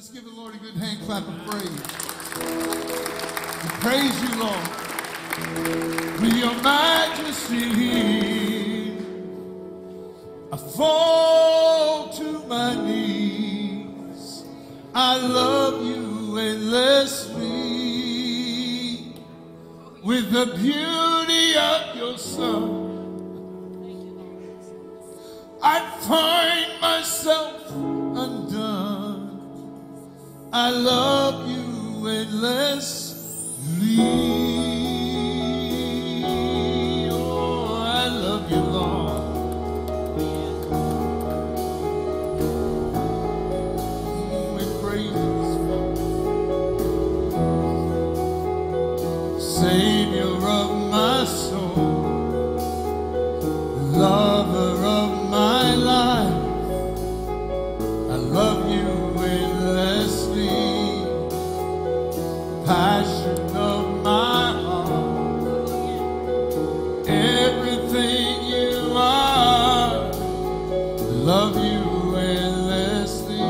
Let's give the Lord a good hand clap of praise. We praise you, Lord, with your majesty. I fall to my knees. I love you endlessly. With the beauty of your Son, I find myself undone. I love you endlessly. Oh, I love you, Lord. We praise you, Savior of my soul, lover of my life. I love you endlessly, passion of my heart, everything you are. I love you endlessly.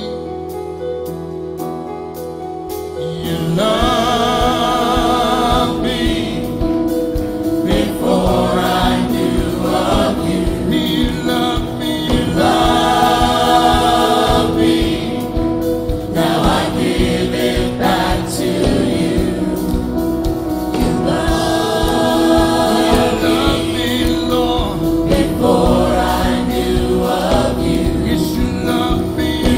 You love me before I knew of you. You love me, you love me. Now I give it back to you. You love me, Lord, before I knew of you. Yes, you love me, you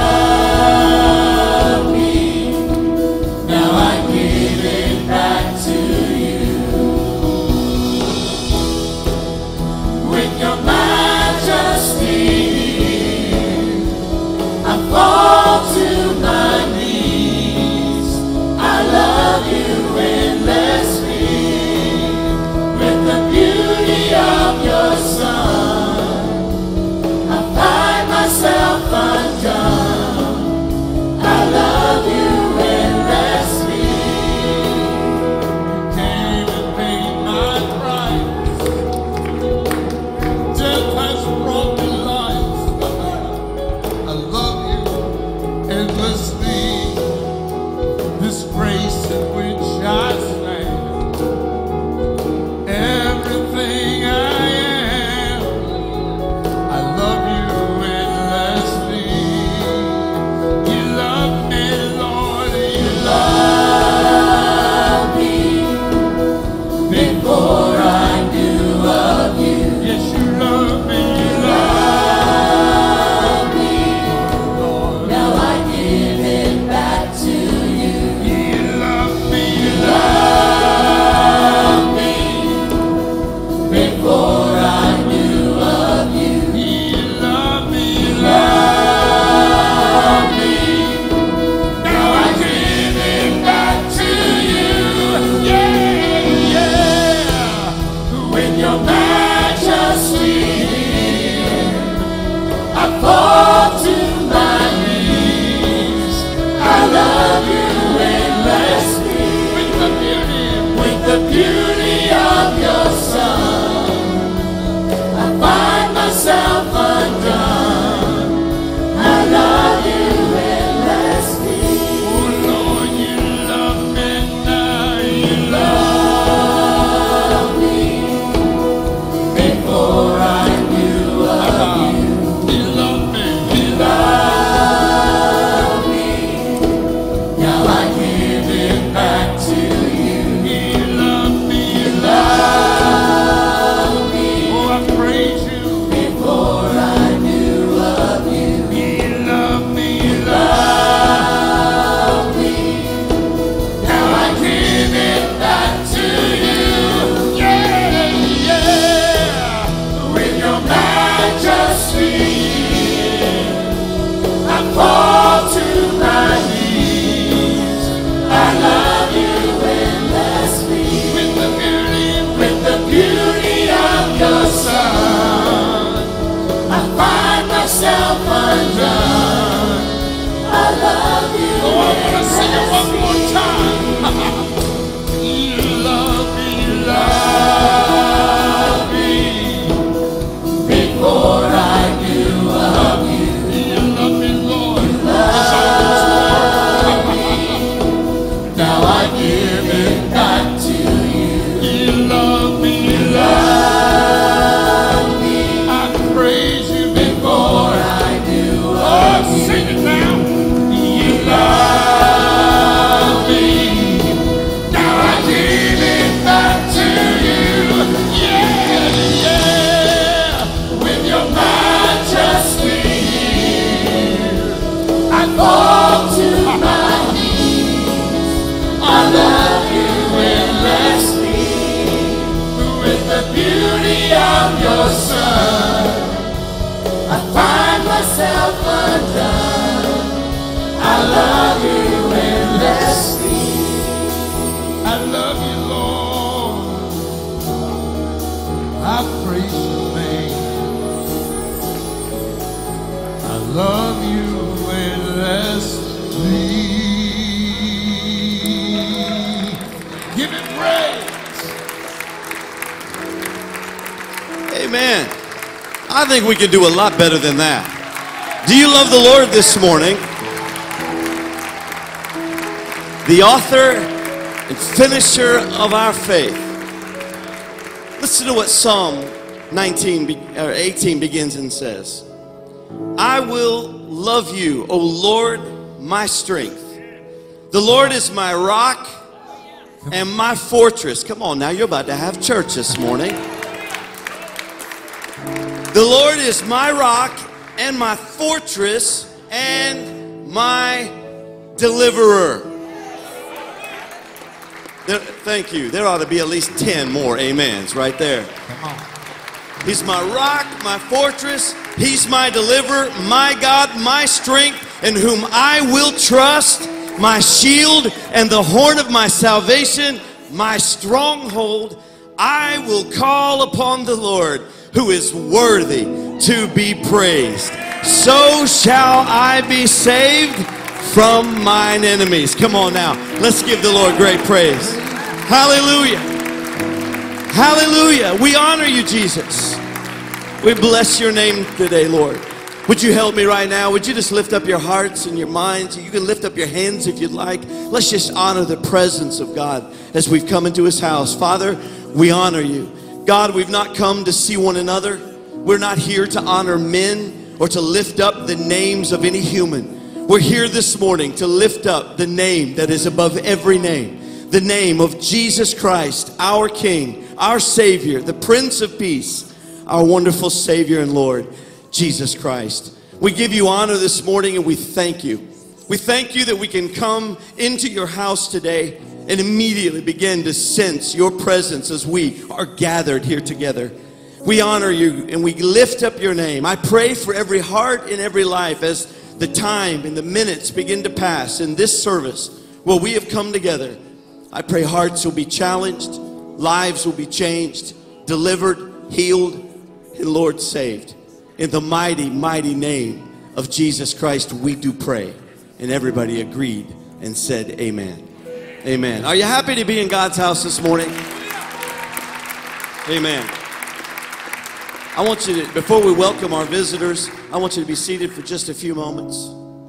love me. Now I give it back to you. With your majesty, I fall to my knees. I love you endlessly. With the beauty of your Son, I find myself undone. I love you endlessly. You came and paid my price. Death has brought me life. I love you endlessly. This grace in which I stand, everything I am, I love you endlessly. You love me, Lord, you love me before I knew of you. Yes, you love me, you love me. Now I give it back to you. You love me, you love me before I knew of you. You love me, you love me. Now I give it back to you. Yeah, yeah. With your majesty, I fall to my knees. I love you endlessly. With the beauty of your Son, I find myself undone. I love you endlessly. Oh Lord, you love me now. You love me before I knew of you. You love me, you love me. Now I give it back to you. You love me, you love me. Oh, I praise you before I knew of you. You love me, you love me. Now I give it back to you. Yeah, yeah. With your majesty, I fall to my knees. I love you endlessly. With the beauty of your Son, I find myself undone. I love you. Oh, I'm gonna sing it one more time. You love me, you love me before I knew of you. You love me, Lord. You love fall to my knees. I love you endlessly. With the beauty of your Son, I find myself undone. I love you endlessly. I love you, Lord. I praise your name. I love you endlessly. Give him praise. Amen. I think we can do a lot better than that. Do you love the Lord this morning? The author and finisher of our faith. Listen to what Psalm 18 begins and says. I will love you, O Lord, my strength. The Lord is my rock and my fortress. Come on now, you're about to have church this morning. The Lord is my rock and my fortress and my deliverer. Thank you. There ought to be at least 10 more amens right there. Come on. He's my rock, my fortress. He's my deliverer, my God, my strength, in whom I will trust, my shield and the horn of my salvation, my stronghold. I will call upon the Lord, who is worthy to be praised. So shall I be saved from mine enemies. Come on now, let's give the Lord great praise. Hallelujah. Hallelujah. We honor you, Jesus. We bless your name today, Lord. Would you help me right now? Would you just lift up your hearts and your minds? You can lift up your hands if you'd like. Let's just honor the presence of God as we've come into his house. Father, we honor you. God, we've not come to see one another. We're not here to honor men or to lift up the names of any human. We're here this morning to lift up the name that is above every name. The name of Jesus Christ, our King, our Savior, the Prince of Peace, our wonderful Savior and Lord, Jesus Christ. We give you honor this morning and we thank you. We thank you that we can come into your house today and immediately begin to sense your presence as we are gathered here together. We honor you and we lift up your name. I pray for every heart and every life as the time and the minutes begin to pass in this service where we have come together. I pray hearts will be challenged, lives will be changed, delivered, healed, and Lord saved. In the mighty, mighty name of Jesus Christ, we do pray. And everybody agreed and said amen. Amen. Are you happy to be in God's house this morning? Amen. I want you to, before we welcome our visitors, I want you to be seated for just a few moments.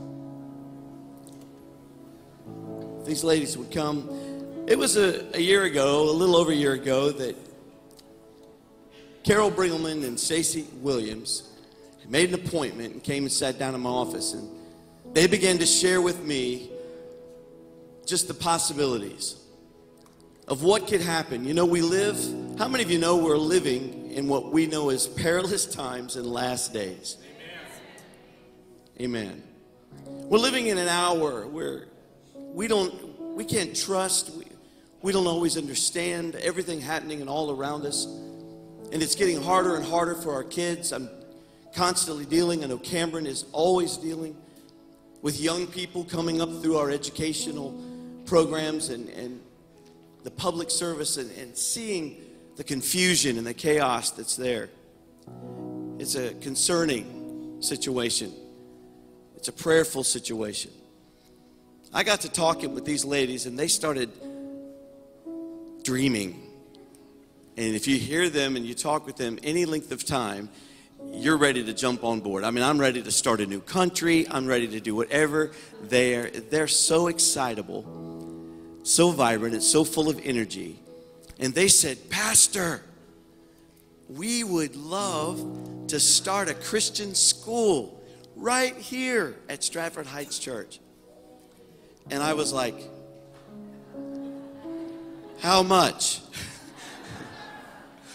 If these ladies would come. It was a year ago, a little over a year ago, that Carol Bringelman and Stacy Williams made an appointment and came and sat down in my office, and they began to share with me just the possibilities of what could happen. You know, we live, how many of you know we're living in what we know as perilous times and last days? Amen. We're living in an hour where we can't trust, we don't always understand everything happening and all around us. And it's getting harder and harder for our kids. I'm constantly dealing, I know Cameron is always dealing with young people coming up through our educational programs and the public service and seeing the confusion and the chaos that's there. It's a concerning situation. It's a prayerful situation. I got to talking with these ladies and they started dreaming. And if you hear them and you talk with them any length of time, you're ready to jump on board. I mean, I'm ready to start a new country. I'm ready to do whatever. They're so excitable, so vibrant, and so full of energy. And they said, Pastor, we would love to start a Christian school right here at Stratford Heights Church. And I was like, how much?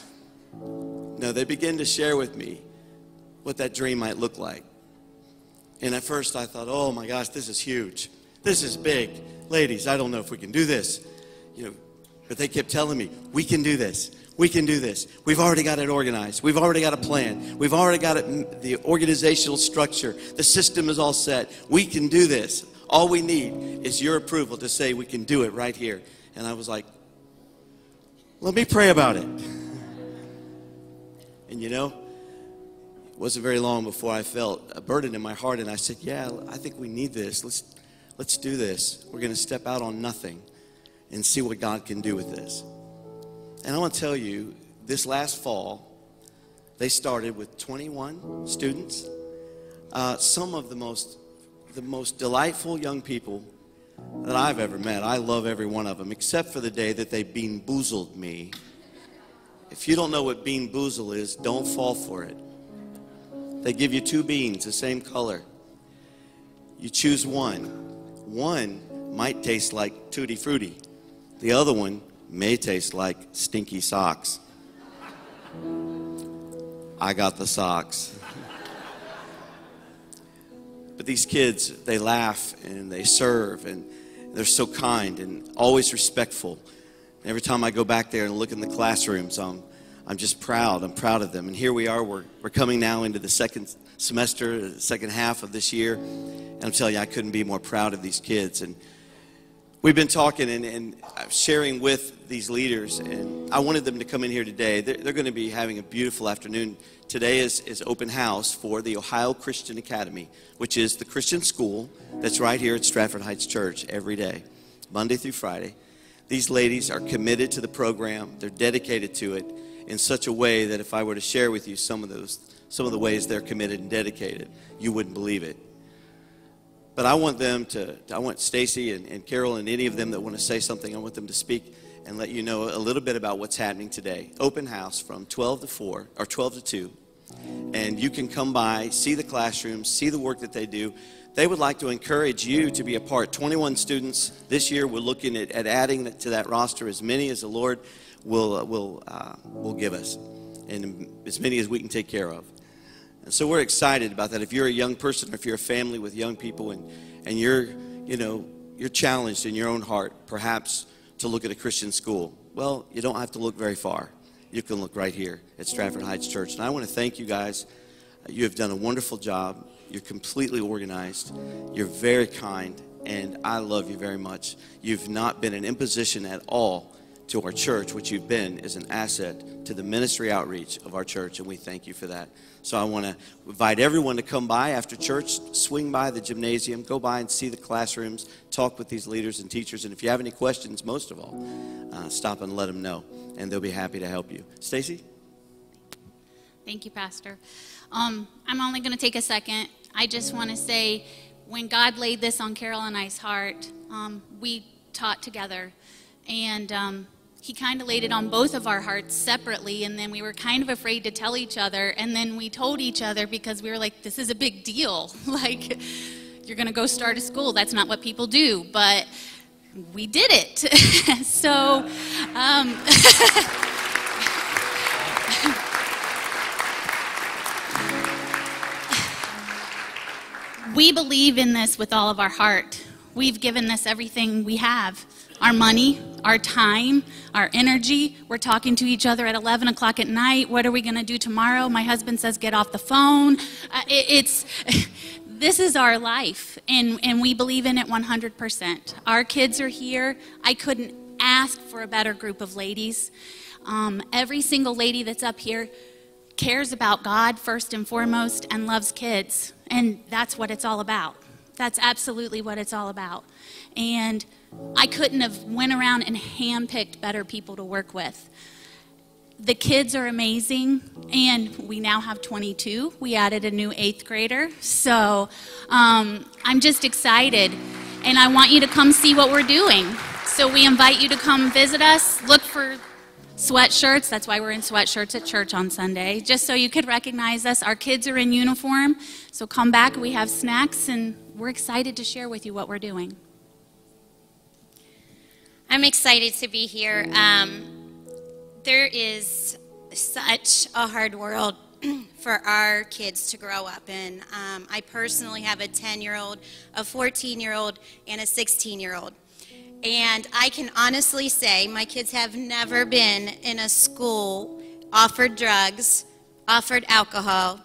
No, they began to share with me what that dream might look like. And at first I thought, oh my gosh, this is huge. This is big. Ladies, I don't know if we can do this. But they kept telling me, we can do this. We can do this. We've already got it organized. We've already got a plan. We've already got it, the organizational structure. The system is all set. We can do this. All we need is your approval to say we can do it right here. And I was like, let me pray about it. And it wasn't very long before I felt a burden in my heart, and I said, yeah, I think we need this. Let's do this. We're going to step out on nothing and see what God can do with this. And I want to tell you, this last fall, they started with 21 students. Some of the most delightful young people that I've ever met. I love every one of them, except for the day that they bean boozled me. If you don't know what bean boozle is, don't fall for it. They give you 2 beans, the same color. You choose one. One might taste like Tutti Frutti. The other one may taste like stinky socks. I got the socks. But these kids, they laugh and they serve, and they're so kind and always respectful. Every time I go back there and look in the classrooms, I'm just proud. I'm proud of them. And here we are. We're coming now into the second semester, the second half of this year. And I'm telling you, I couldn't be more proud of these kids. And we've been talking and sharing with these leaders, and I wanted them to come in here today. They're going to be having a beautiful afternoon. Today is open house for the Ohio Christian Academy, which is the Christian school that's right here at Stratford Heights Church every day, Monday through Friday. These ladies are committed to the program. They're dedicated to it in such a way that if I were to share with you some of the ways they're committed and dedicated, you wouldn't believe it. But I want Stacy and Carol and any of them that want to say something, I want them to speak and let you know a little bit about what's happening today. Open house from 12 to 4 or 12 to 2. And you can come by, see the classrooms, see the work that they do. They would like to encourage you to be a part. 21 students this year. We're looking at adding to that roster as many as the Lord will give us, and as many as we can take care of. And so we're excited about that. If you're a young person, or if you're a family with young people, and you're challenged in your own heart, perhaps to look at a Christian school, well, you don't have to look very far. You can look right here at Stratford Heights Church. And I want to thank you guys. You have done a wonderful job. You're completely organized. You're very kind, and I love you very much. You've not been an imposition at all to our church. What you've been is an asset to the ministry outreach of our church, and we thank you for that. So I want to invite everyone to come by after church, swing by the gymnasium, go by and see the classrooms, talk with these leaders and teachers, and if you have any questions, most of all, stop and let them know, and they'll be happy to help you. Stacy? Thank you, Pastor. I'm only going to take a second. I just want to say, when God laid this on Carol and I's heart, we taught together, and he kind of laid it on both of our hearts separately, and then we were kind of afraid to tell each other, and then we told each other because we were like, this is a big deal. Like, you're going to go start a school. That's not what people do, but we did it. So, we believe in this with all of our heart. We've given this everything we have. Our money, our time, our energy. We're talking to each other at 11 o'clock at night. What are we going to do tomorrow? My husband says, get off the phone. This is our life, and we believe in it 100%. Our kids are here. I couldn't ask for a better group of ladies. Every single lady that's up here cares about God first and foremost and loves kids, and that's what it's all about. That's absolutely what it's all about. And I couldn't have went around and handpicked better people to work with. The kids are amazing, and we now have 22. We added a new 8th grader. So I'm just excited, and I want you to come see what we're doing. So we invite you to come visit us. Look for sweatshirts. That's why we're in sweatshirts at church on Sunday, just so you could recognize us. Our kids are in uniform, so come back. We have snacks, and we're excited to share with you what we're doing. I'm excited to be here. There is such a hard world for our kids to grow up in. I personally have a 10-year-old, a 14-year-old, and a 16-year-old. And I can honestly say my kids have never been in a school offered drugs, offered alcohol,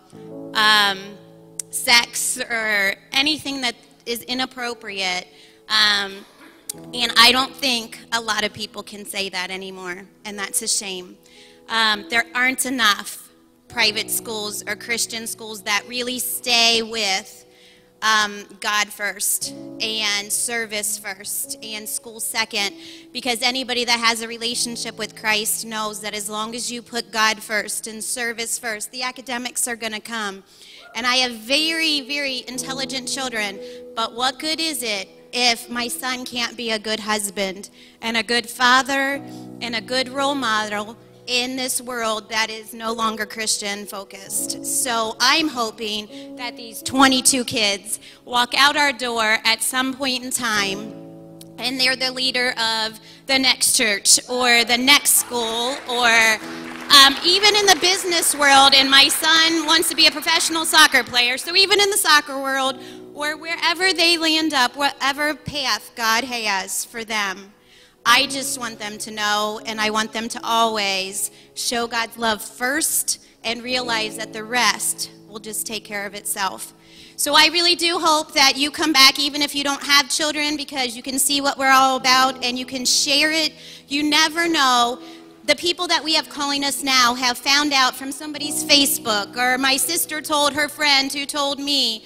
sex, or anything that is inappropriate. And I don't think a lot of people can say that anymore, and that's a shame. There aren't enough private schools or Christian schools that really stay with God first and service first and school second, because anybody that has a relationship with Christ knows that as long as you put God first and service first, the academics are going to come. And I have very, very intelligent children, but what good is it if my son can't be a good husband and a good father and a good role model in this world that is no longer Christian focused? So I'm hoping that these 22 kids walk out our door at some point in time and they're the leader of the next church or the next school, or even in the business world. And my son wants to be a professional soccer player, so even in the soccer world, or wherever they land up, whatever path God has for them, I just want them to know, and I want them to always show God's love first and realize that the rest will just take care of itself. So I really do hope that you come back, even if you don't have children, because you can see what we're all about and you can share it. You never know. The people that we have calling us now have found out from somebody's Facebook, or my sister told her friend who told me.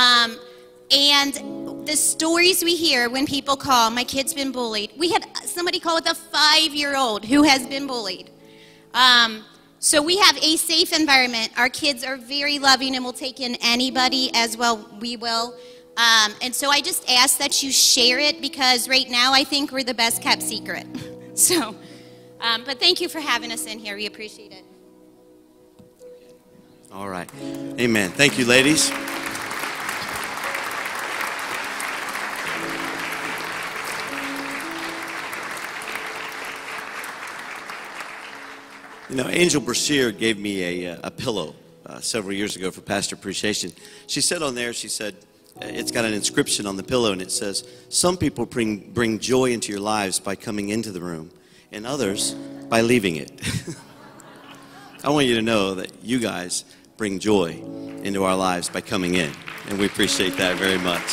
And the stories we hear when people call, my kid's been bullied. We had somebody call with a 5-year-old who has been bullied. So we have a safe environment. Our kids are very loving and will take in anybody as well. We will. And so I just ask that you share it, because right now I think we're the best kept secret. So, but thank you for having us in here. We appreciate it. All right. Amen. Thank you, ladies. You know, Angel Brashear gave me a pillow several years ago for Pastor Appreciation. She said on there, she said, it's got an inscription on the pillow, and it says, some people bring joy into your lives by coming into the room, and others by leaving it. I want you to know that you guys bring joy into our lives by coming in, and we appreciate that very much.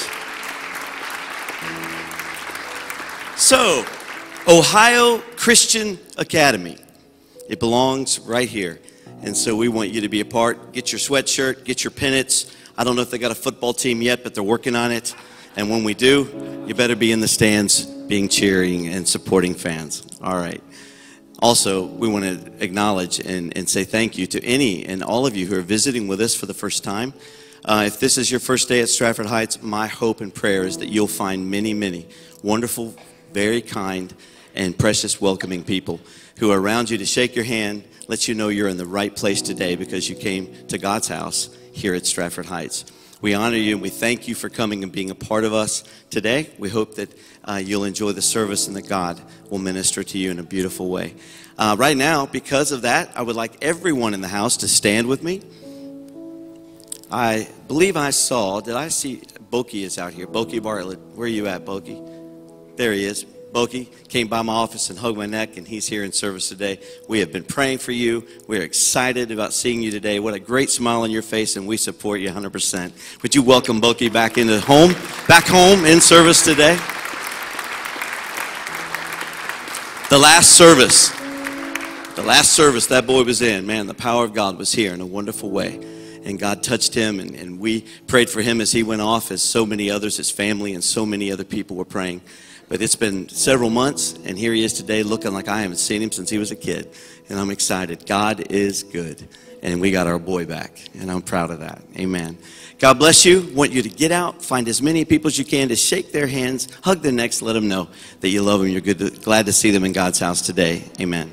So, Ohio Christian Academy. It belongs right here. And so we want you to be a part. Get your sweatshirt, get your pennants. I don't know if they got a football team yet, but they're working on it. And when we do, you better be in the stands being cheering and supporting fans. All right. Also, we want to acknowledge and say thank you to any and all of you who are visiting with us for the first time. If this is your first day at Stratford Heights, my hope and prayer is that you'll find many, many wonderful, very kind, and precious welcoming people who are around you to shake your hand, let you know you're in the right place today because you came to God's house here at Stratford Heights. We honor you and we thank you for coming and being a part of us today. We hope that you'll enjoy the service and that God will minister to you in a beautiful way. Right now, because of that, I would like everyone in the house to stand with me. I believe I saw, did I see, Boki is out here. Boki Bartlett, where are you at, Boki? There he is. Boki came by my office and hugged my neck, and he's here in service today. We have been praying for you. We're excited about seeing you today. What a great smile on your face, and we support you 100%. Would you welcome Boki back into home, back home in service today? The last service that boy was in, man, the power of God was here in a wonderful way. And God touched him, and we prayed for him as he went off, as so many others, his family, and so many other people were praying. But it's been several months, and here he is today looking like I haven't seen him since he was a kid. And I'm excited. God is good. And we got our boy back, and I'm proud of that. Amen. God bless you. Want you to get out, find as many people as you can to shake their hands, hug their necks, let them know that you love them. You're glad to see them in God's house today. Amen.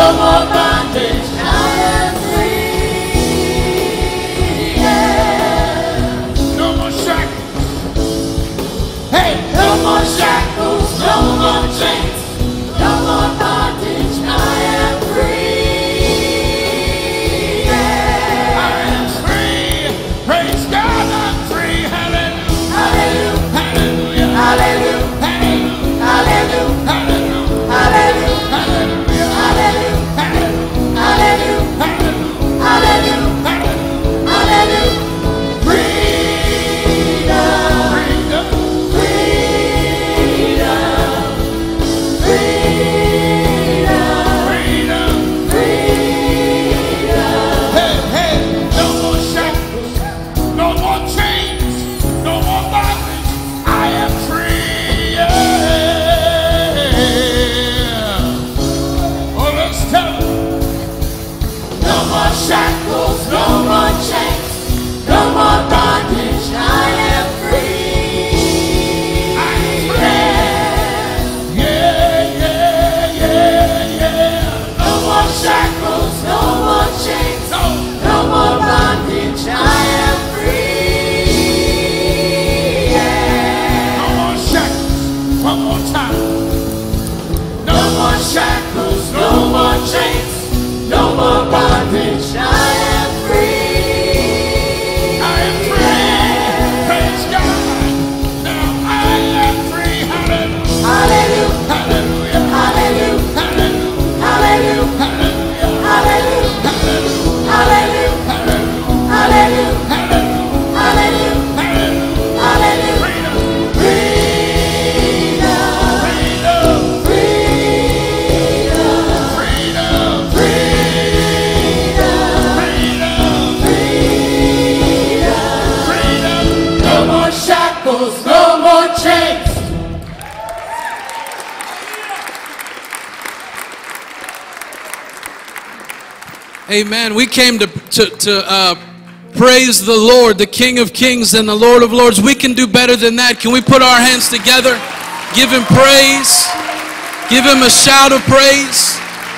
no more bondage. I am free. Yeah. No more shackles. Hey, no more shackles, no more chains, no more bondage. I am free. Yeah. I am free. Praise God, I'm free. Hallelujah. Hallelujah. Hallelujah. Hallelujah. Hallelujah. Hallelujah. Hallelujah. Hallelujah. Hallelujah. Hallelujah. Hallelujah. Hallelujah. Hallelujah. Freedom. Freedom. Shackles, no more chains, no more bondage. I am free. I am free. Yeah, yeah, yeah, yeah. No more shackles, no more chains, no more bondage. I am free. Yeah. No more shackles. One more time. No more shackles, no more chains. No more bondage, I am free. I am free. Praise God. Now I am free. Hallelujah. Hallelujah. Hallelujah. Hallelujah. Hallelujah. Hallelujah. Hallelujah. Hallelujah. Hallelujah. Hallelujah. Hallelujah. Hallelujah. Hallelujah. Freedom. No more chains. Amen. We came to praise the Lord, the King of Kings and the Lord of Lords. We can do better than that. Can we put our hands together? Give Him praise. Give Him a shout of praise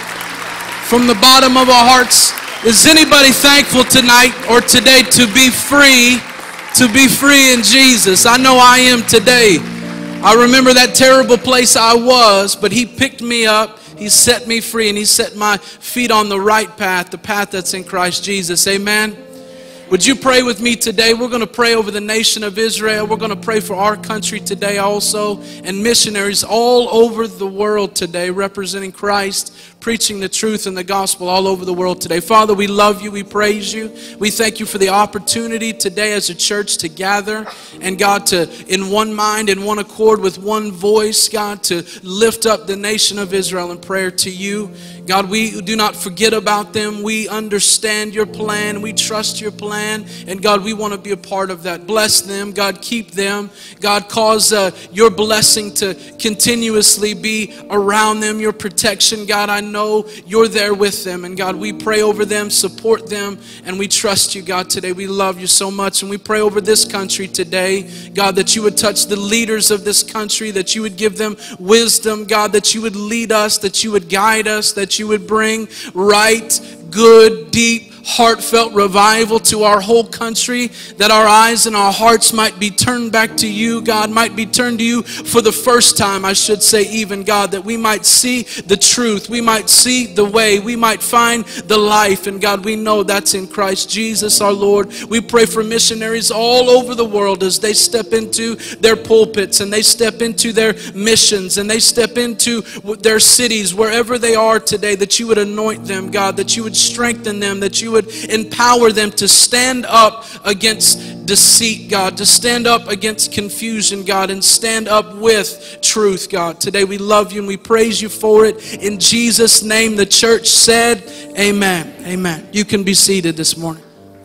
from the bottom of our hearts. Is anybody thankful tonight or today to be free? To be free in Jesus. I know I am today. I remember that terrible place I was, but He picked me up, He set me free, and He set my feet on the right path, the path that's in Christ Jesus. Amen. Would you pray with me today? We're going to pray over the nation of Israel. We're going to pray for our country today also, and missionaries all over the world today representing Christ, preaching the truth and the gospel all over the world today. Father, we love You. We praise You. We thank You for the opportunity today as a church to gather and, God, to in one mind, in one accord, with one voice, God, to lift up the nation of Israel in prayer to You. God, we do not forget about them. We understand Your plan. We trust Your plan. And God, we want to be a part of that. Bless them. God, keep them. God, cause Your blessing to continuously be around them. Your protection, God, I know You're there with them. And God, we pray over them, support them, and we trust You, God, today. We love You so much. And we pray over this country today, God, that You would touch the leaders of this country, that You would give them wisdom, God, that You would lead us, that You would guide us, that You would bring right, good, deep, heartfelt revival to our whole country, that our eyes and our hearts might be turned back to You, God, might be turned to You for the first time, I should say even, God, that we might see the truth, we might see the way, we might find the life, and God, we know that's in Christ Jesus our Lord. We pray for missionaries all over the world as they step into their pulpits and they step into their missions and they step into their cities, wherever they are today, that You would anoint them, God, that You would strengthen them, that You would empower them to stand up against deceit, God, to stand up against confusion, God, and stand up with truth, God. Today we love You and we praise You for it. In Jesus' name, the church said, amen. Amen. You can be seated this morning.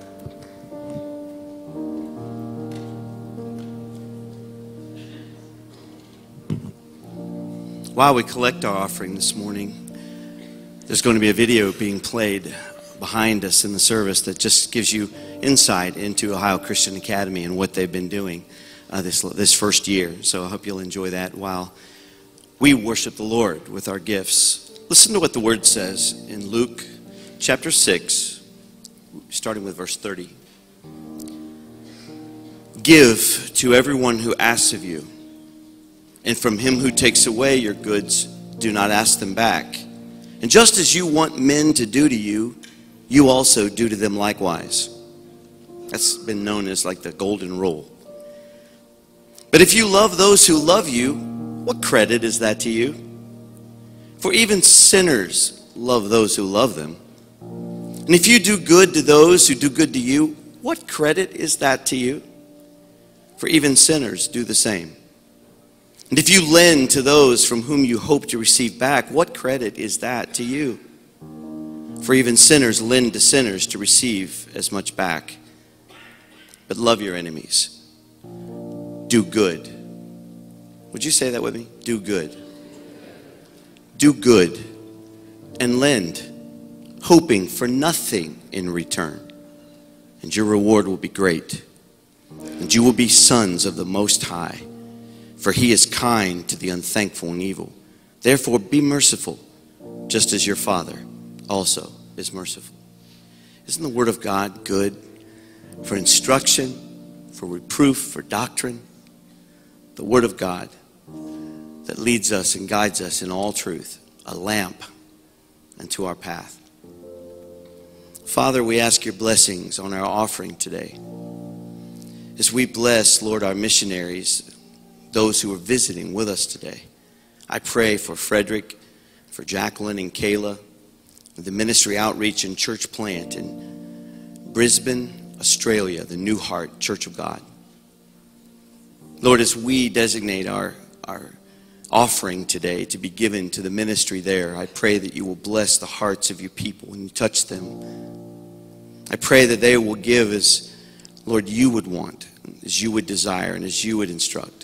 While we collect our offering this morning, there's going to be a video being played behind us in the service that just gives you insight into Ohio Christian Academy and what they've been doing this first year. So I hope you'll enjoy that while we worship the Lord with our gifts Listen to what the word says in Luke chapter 6, starting with verse 30. Give to everyone who asks of you, and from him who takes away your goods, do not ask them back. And just as you want men to do to you, you also do to them likewise. That's been known as like the golden rule. But if you love those who love you, what credit is that to you? For even sinners love those who love them. And if you do good to those who do good to you, what credit is that to you? For even sinners do the same. And if you lend to those from whom you hope to receive back, what credit is that to you? For even sinners lend to sinners to receive as much back. But love your enemies. Do good. Would you say that with me? Do good. Do good and lend, hoping for nothing in return. And your reward will be great. And you will be sons of the Most High, for he is kind to the unthankful and evil. Therefore be merciful, just as your Father also is merciful. Isn't the word of God good for instruction, for reproof, for doctrine? The word of God that leads us and guides us in all truth, a lamp unto our path. Father, we ask your blessings on our offering today. As we bless, Lord, our missionaries, those who are visiting with us today. I pray for Frederick, for Jacqueline and Kayla, the ministry outreach and church plant in Brisbane, Australia, the New Heart Church of God. Lord, as we designate our offering today to be given to the ministry there, I pray that you will bless the hearts of your people and you touch them. I pray that they will give as, Lord, you would want, as you would desire, and as you would instruct.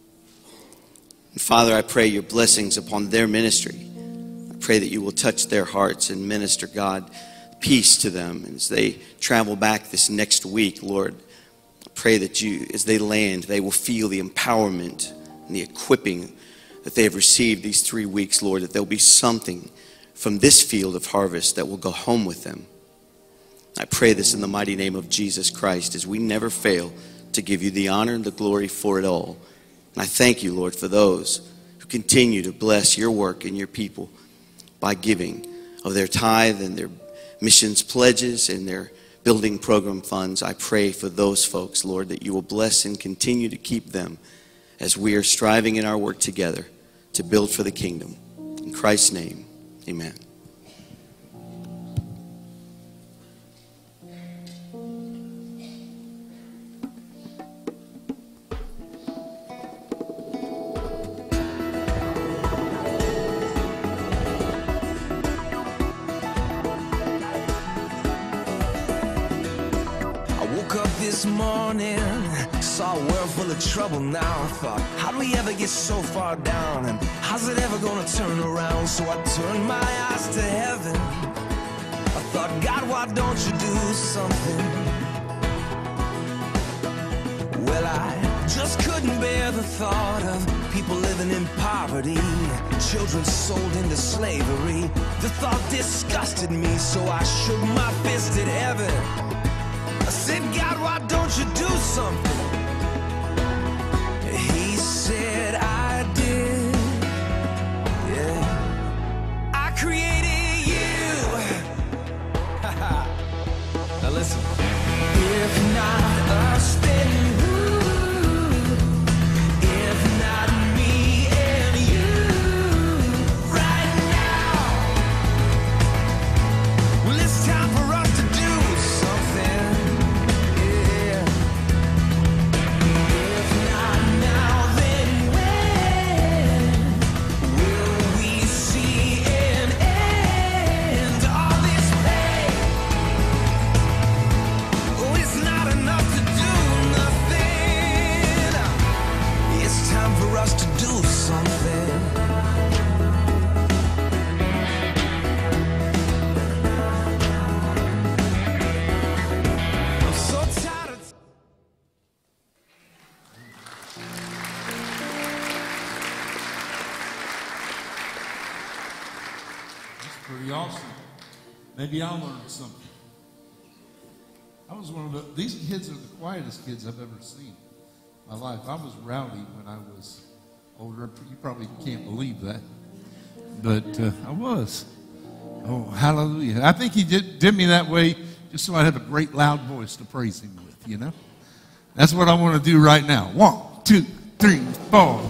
And Father, I pray your blessings upon their ministry. I pray that you will touch their hearts and minister, God, peace to them as they travel back this next week, Lord. I pray that you, as they land, they will feel the empowerment and the equipping that they have received these 3 weeks, Lord, that there will be something from this field of harvest that will go home with them. I pray this in the mighty name of Jesus Christ, as we never fail to give you the honor and the glory for it all. And I thank you, Lord, for those who continue to bless your work and your people by giving of their tithe and their missions pledges and their building program funds. I pray for those folks, Lord, that you will bless and continue to keep them as we are striving in our work together to build for the kingdom. In Christ's name, amen. This morning, saw a world full of trouble now. I thought, how'd we ever get so far down? And how's it ever gonna turn around? So I turned my eyes to heaven. I thought, God, why don't you do something? Well, I just couldn't bear the thought of people living in poverty, children sold into slavery. The thought disgusted me, so I shook my fist at heaven. I said, God, why don't you do something? He said, I did. Yeah. I created you. Now listen. If not us, then who? If not me and you. Right now. Well, it's time for us to do something. Enough to do Maybe I'll learn something. I was these kids are the quietest kids I've ever seen in my life. I was rowdy when I was older. You probably can't believe that. But I was. Oh, hallelujah. I think he did me that way just so I have a great loud voice to praise him with, you know. That's what I want to do right now. 1, 2, 3, 4.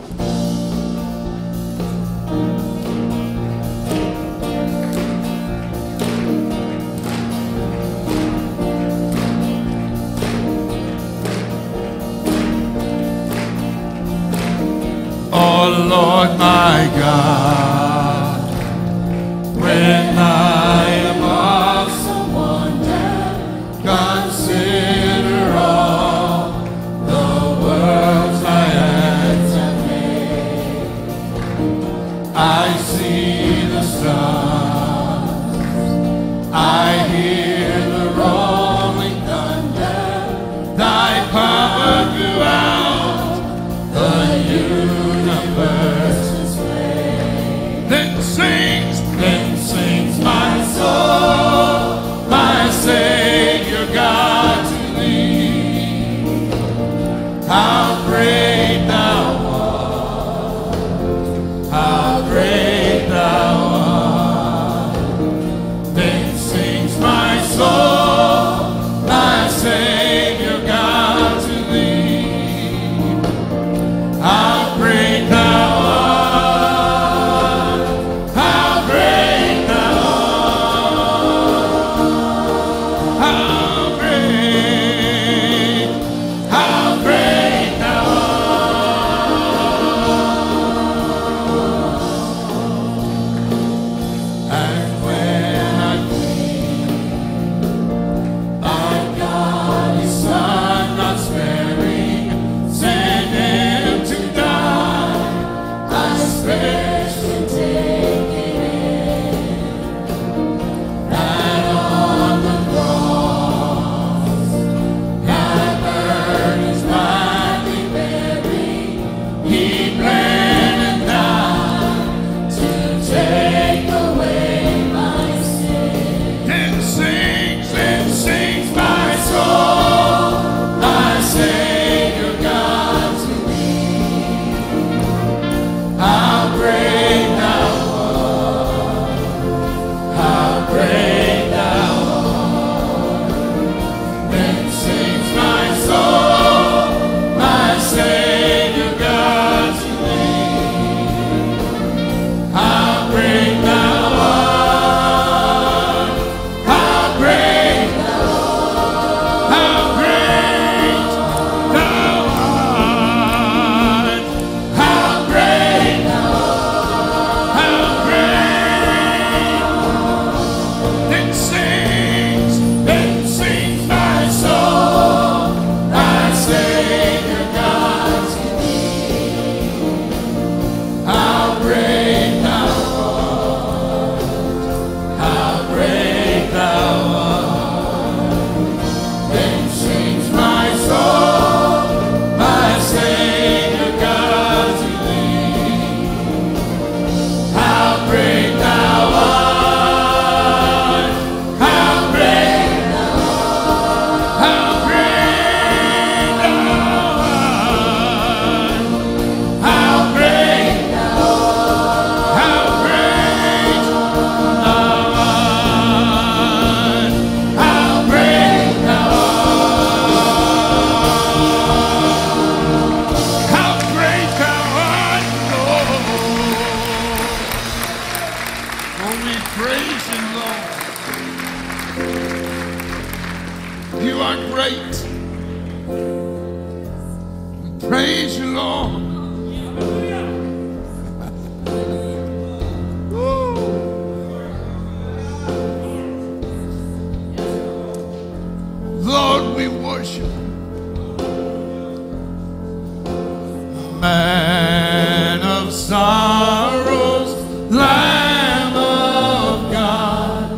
Oh, Lord, my God, when I am awesome wonder, consider all the worlds thy hands have made. I see the stars, I hear the rolling thunder, thy power throughout the universe display. Then sings my soul, my Savior God to thee. How great thou art, how great thou art. Then sings my soul, my Savior God to thee. How great thou art, how great thou art, how great thou art. And when I think our God, his Son not sparing, sent him to die, I scarcely take it in that on the cross that burdens gladly bearing, he bled and died to take away my sin. Then sings my soul, my Savior God to thee. How great thou art, how great thou art. Then sings my soul, my Savior God to thee. How great thou art, how great thou art, how great thou art, how great thou art, how great. Then sings my soul, my Savior God to thee. How great thou art, how great thou art. Then sings my soul, my Savior God to thee. How great thou art, how great thou art, how great thou art, how great thou art, how great thou art, how great thou art, how great thou art, Lord. Oh, we praise you, Lord. You are great. We praise you, Lord. Lord, we worship. Man of sorrows, Lamb of God,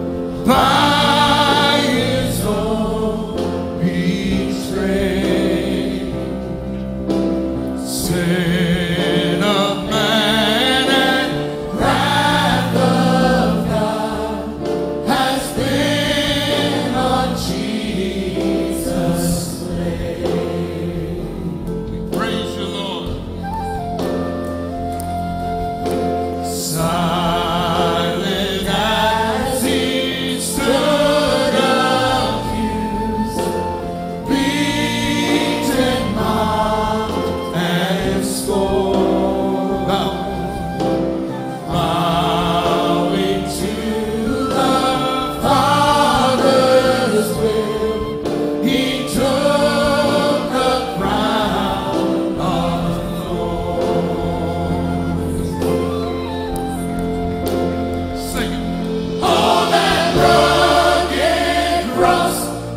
by his own betrayed, sin of man and wrath of God has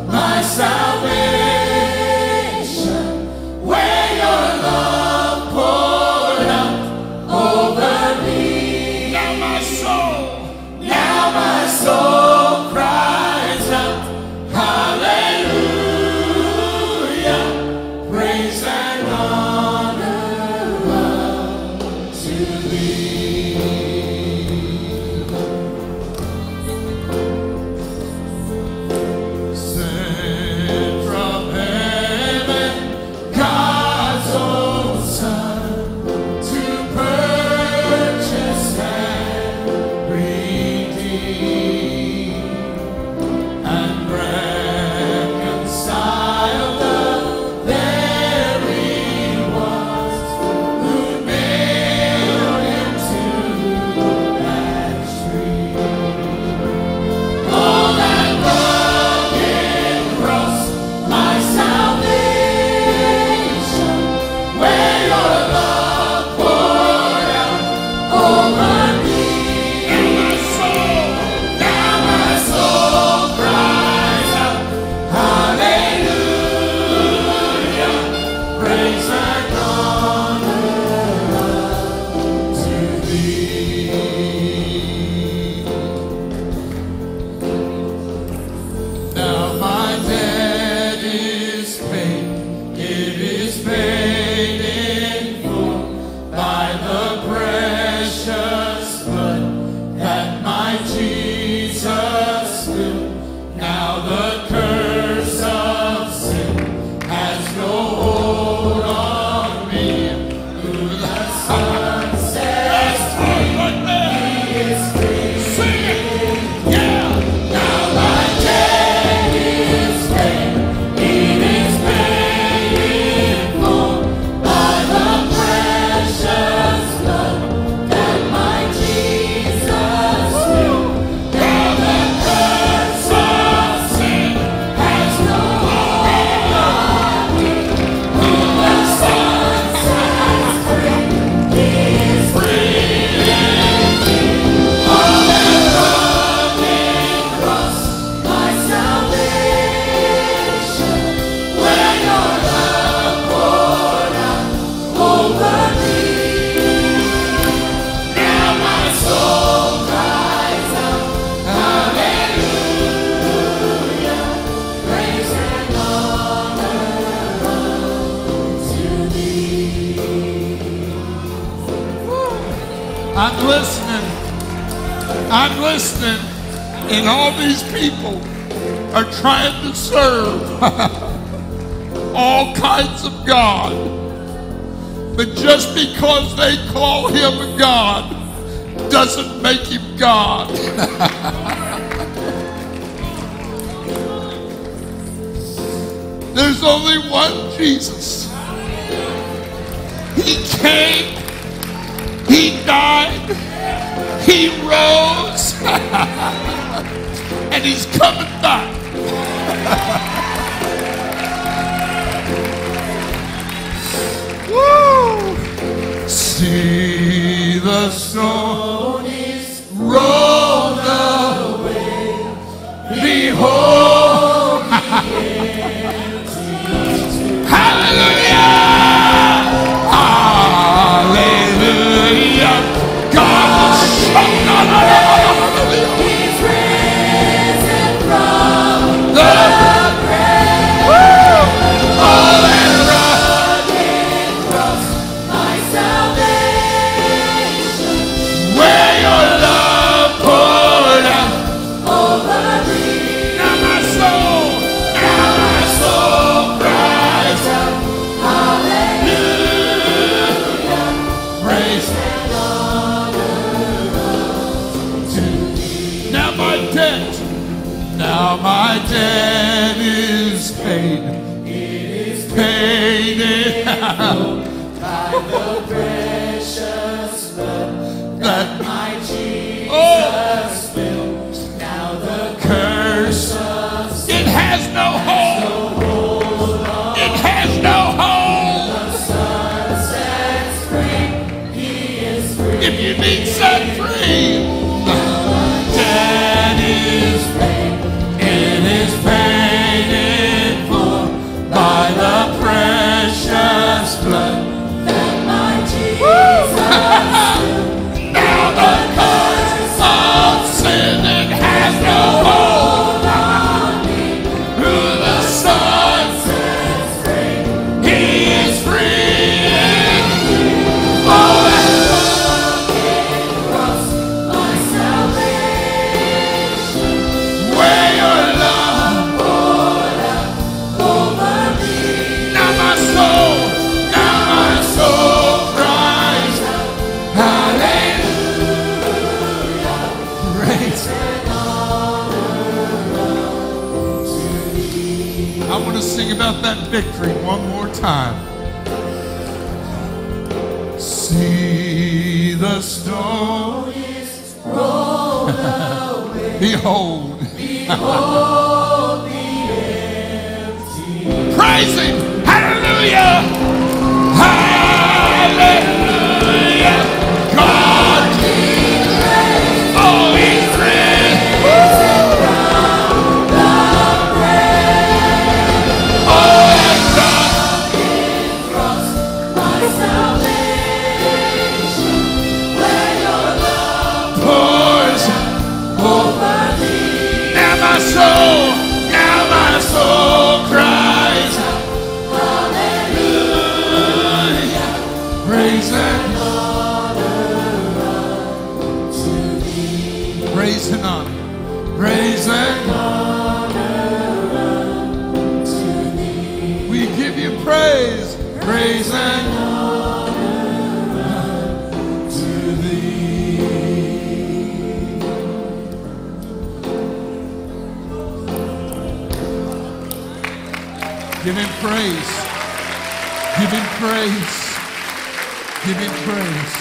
my salvation, where your love poured out over me. Now my soul cries out, hallelujah, praise and honor unto thee. Sent from heaven, God's own Son, to purchase and redeem and reconcile the very ones who nailed him to that tree. Oh, that rugged cross, my salvation, where your love poured out over me. Now my soul cries out, hallelujah, praise and honor to thee. Now my debt is paid, it is paid in full by the precious blood that my Jesus spilled. Now the curse of sin has no hold on me. Who the Son sets free, he is free. Sing it. Yeah. Now my debt is paid, it is paid in full by the precious blood that my Jesus spilled. Now the curse of sin has no hold on me. Who the Son sets free, he is free indeed. On that rugged cross, my salvation, where your love poured out over me. Now my soul cries out, hallelujah, praise and honor unto thee. I'm listening. And all these people are trying to serve all kinds of God. But just because they call him a God doesn't make him God. There's only one Jesus. He came, he died, he rose, and he's coming back. Woo! See the stone is rolled away. Behold, hallelujah! Hallelujah! God is He's risen from the grave. Oh, that rugged cross, my salvation, where your love poured out over me. Now my soul cries out, hallelujah, praise and honor to thee. Now my debt is paid. It is paid in full by the precious blood that my Jesus spilled. Now the curse of sin, it has no hold. It has no hold. The Son sets free. He is free. If you need set free, the debt is paid. It is paid want to sing about that victory one more time. See the stone is rolled away. Behold. Behold the empty. Praise Him. Hallelujah. Hallelujah. God is raised. Oh, He's raised. Praise and honor, praise and honor to thee. We give you praise, praise and honor to thee. Give Him praise, give Him praise, give Him praise.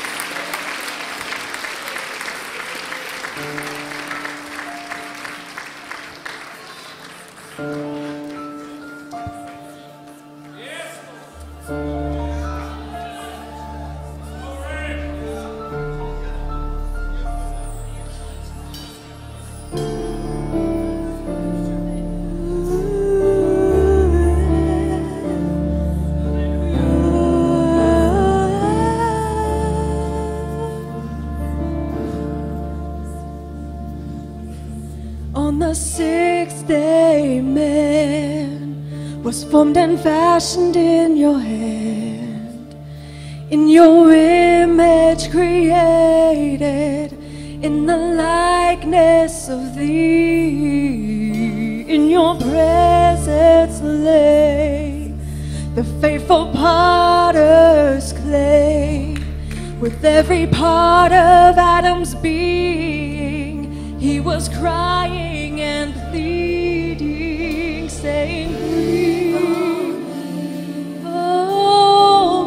On the 6th day, man was formed and fashioned in your hand, in your image created, in the likeness of thee. In your presence lay the faithful potter's clay, with every part of Adam's being. He was crying and pleading, saying, breathe, oh,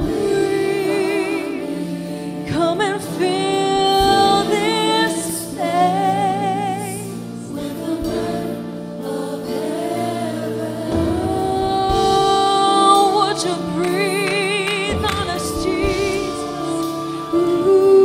breathe, come and fill this place with the breath of heaven. Oh, would you breathe on us, Jesus? Ooh.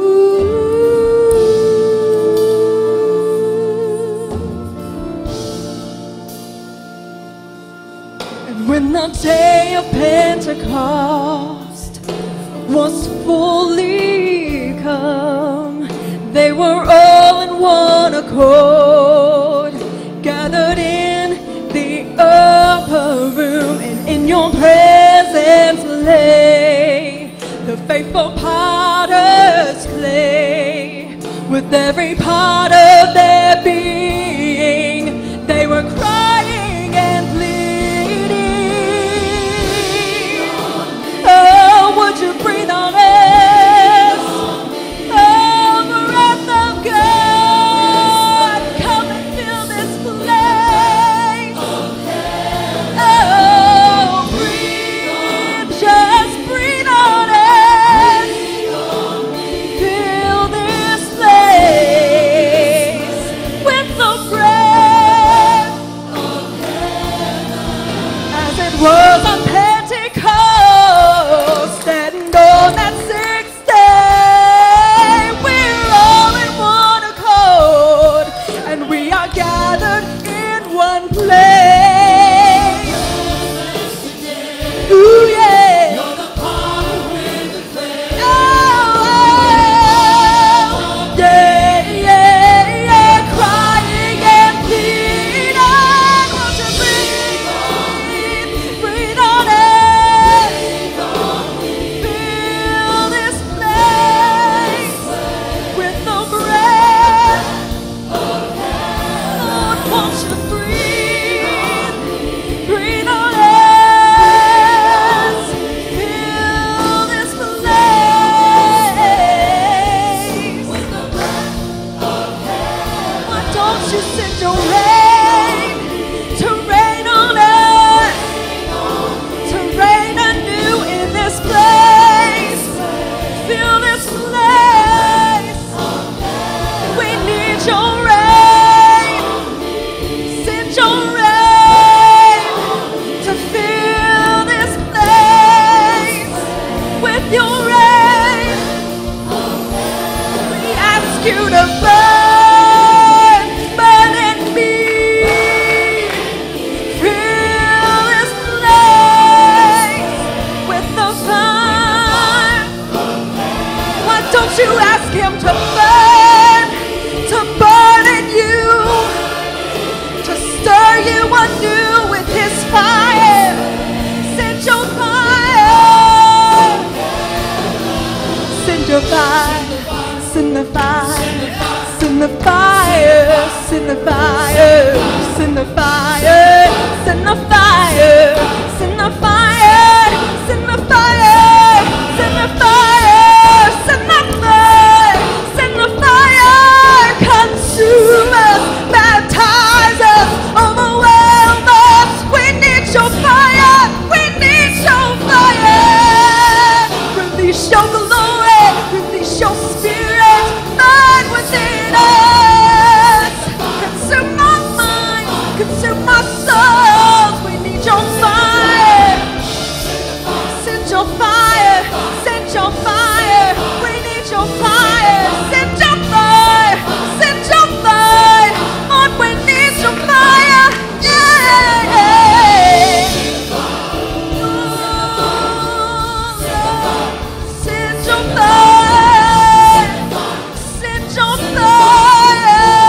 When the day of Pentecost was fully come, they were all in one accord, gathered in the upper room, and in your presence lay the faithful potter's clay, with every part of their being. They were crying and pleading, oh, would you breathe on us? Oh, breath of God, come and fill this place. Oh, breathe, just breathe on us. Fill this place with the breath of heaven, as it was on Pentecost, and on that 6th day, we're all in one accord, and we are gathered in one place. Ooh, yeah. You're the potter with the clay. Oh, yeah, yeah, yeah. Crying and pleading, won't you breathe, breathe on fire, send the fire, send the fire, send the fire, send the fire, send the fire, send the fire, send the fire, send the fire, send the fire, send the fire, consume us, baptize us, overwhelm us. We need your fire, we need your fire. Release your glory, release your spirit, burn within us. Consume my mind, consume my soul. We need your fire. Send your fire, send your fire. We need your fire. Send your fire, send your fire. Lord, we need your fire. Yeah. Send your fire, send your fire.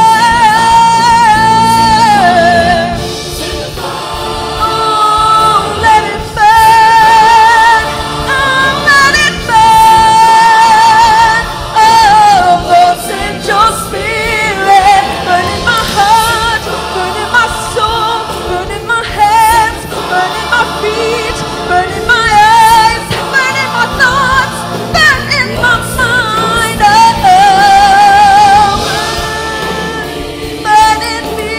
Oh, let it burn. Oh, let it burn. Oh, Lord, send your spirit. Burn in my heart, burn in my soul, burn in my hands, burn in my feet, burn in my eyes, burn in my thoughts, burn in my mind. Oh, burn in me.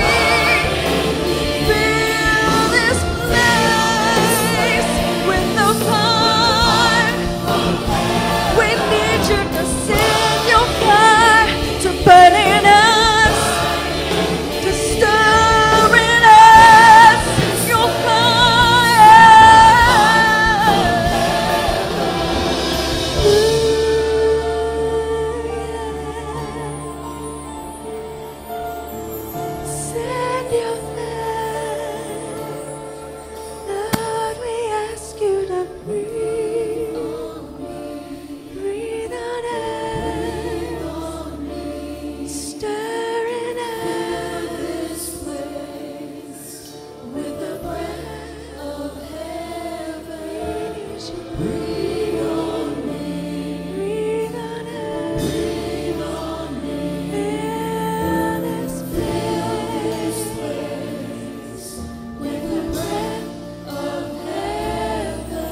Fill this place with the fire. We need you to send your fire to burn in us, to stir in us, your fire. Send your fire. Lord, we ask you to breathe. Breathe on us. Stir in us with the breath of heaven. Breathe on me. Breathe on us. Breathe on me. Fill this place with the breath of heaven.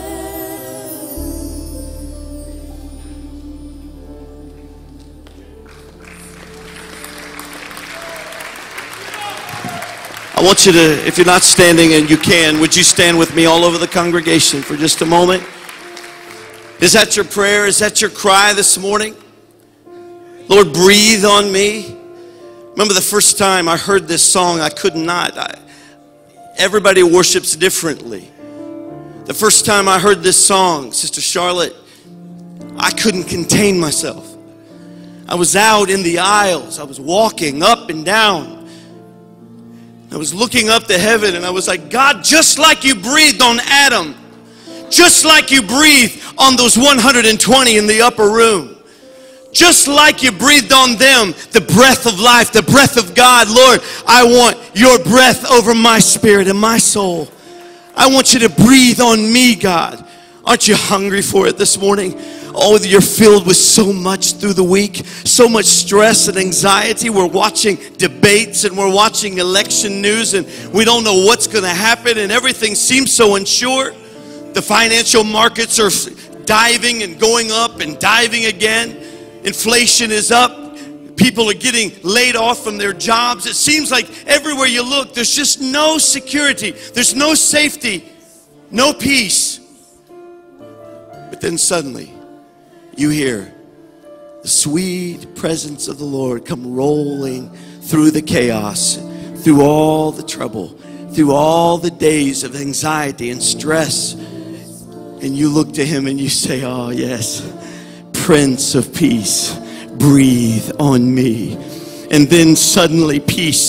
I want you to, if you're not standing and you can, would you stand with me all over the congregation for just a moment? Is that your prayer? Is that your cry this morning? Lord, breathe on me. Remember the first time I heard this song, I could not. Everybody worships differently. The first time I heard this song, Sister Charlotte, I couldn't contain myself. I was out in the aisles. I was walking up and down. I was looking up to heaven and I was like, God, just like you breathed on Adam, just like you breathed on those 120 in the upper room, just like you breathed on them, the breath of life, the breath of God, Lord, I want your breath over my spirit and my soul. I want you to breathe on me, God. Aren't you hungry for it this morning? Oh, you're filled with so much through the week, so much stress and anxiety. We're watching debates and we're watching election news and we don't know what's going to happen and everything seems so unsure. The financial markets are diving and going up and diving again. Inflation is up. People are getting laid off from their jobs. It seems like everywhere you look, there's just no security. There's no safety, no peace. But then suddenly, you hear the sweet presence of the Lord come rolling through the chaos, through all the trouble, through all the days of anxiety and stress. And you look to him and you say, oh yes, Prince of Peace, breathe on me. And then suddenly peace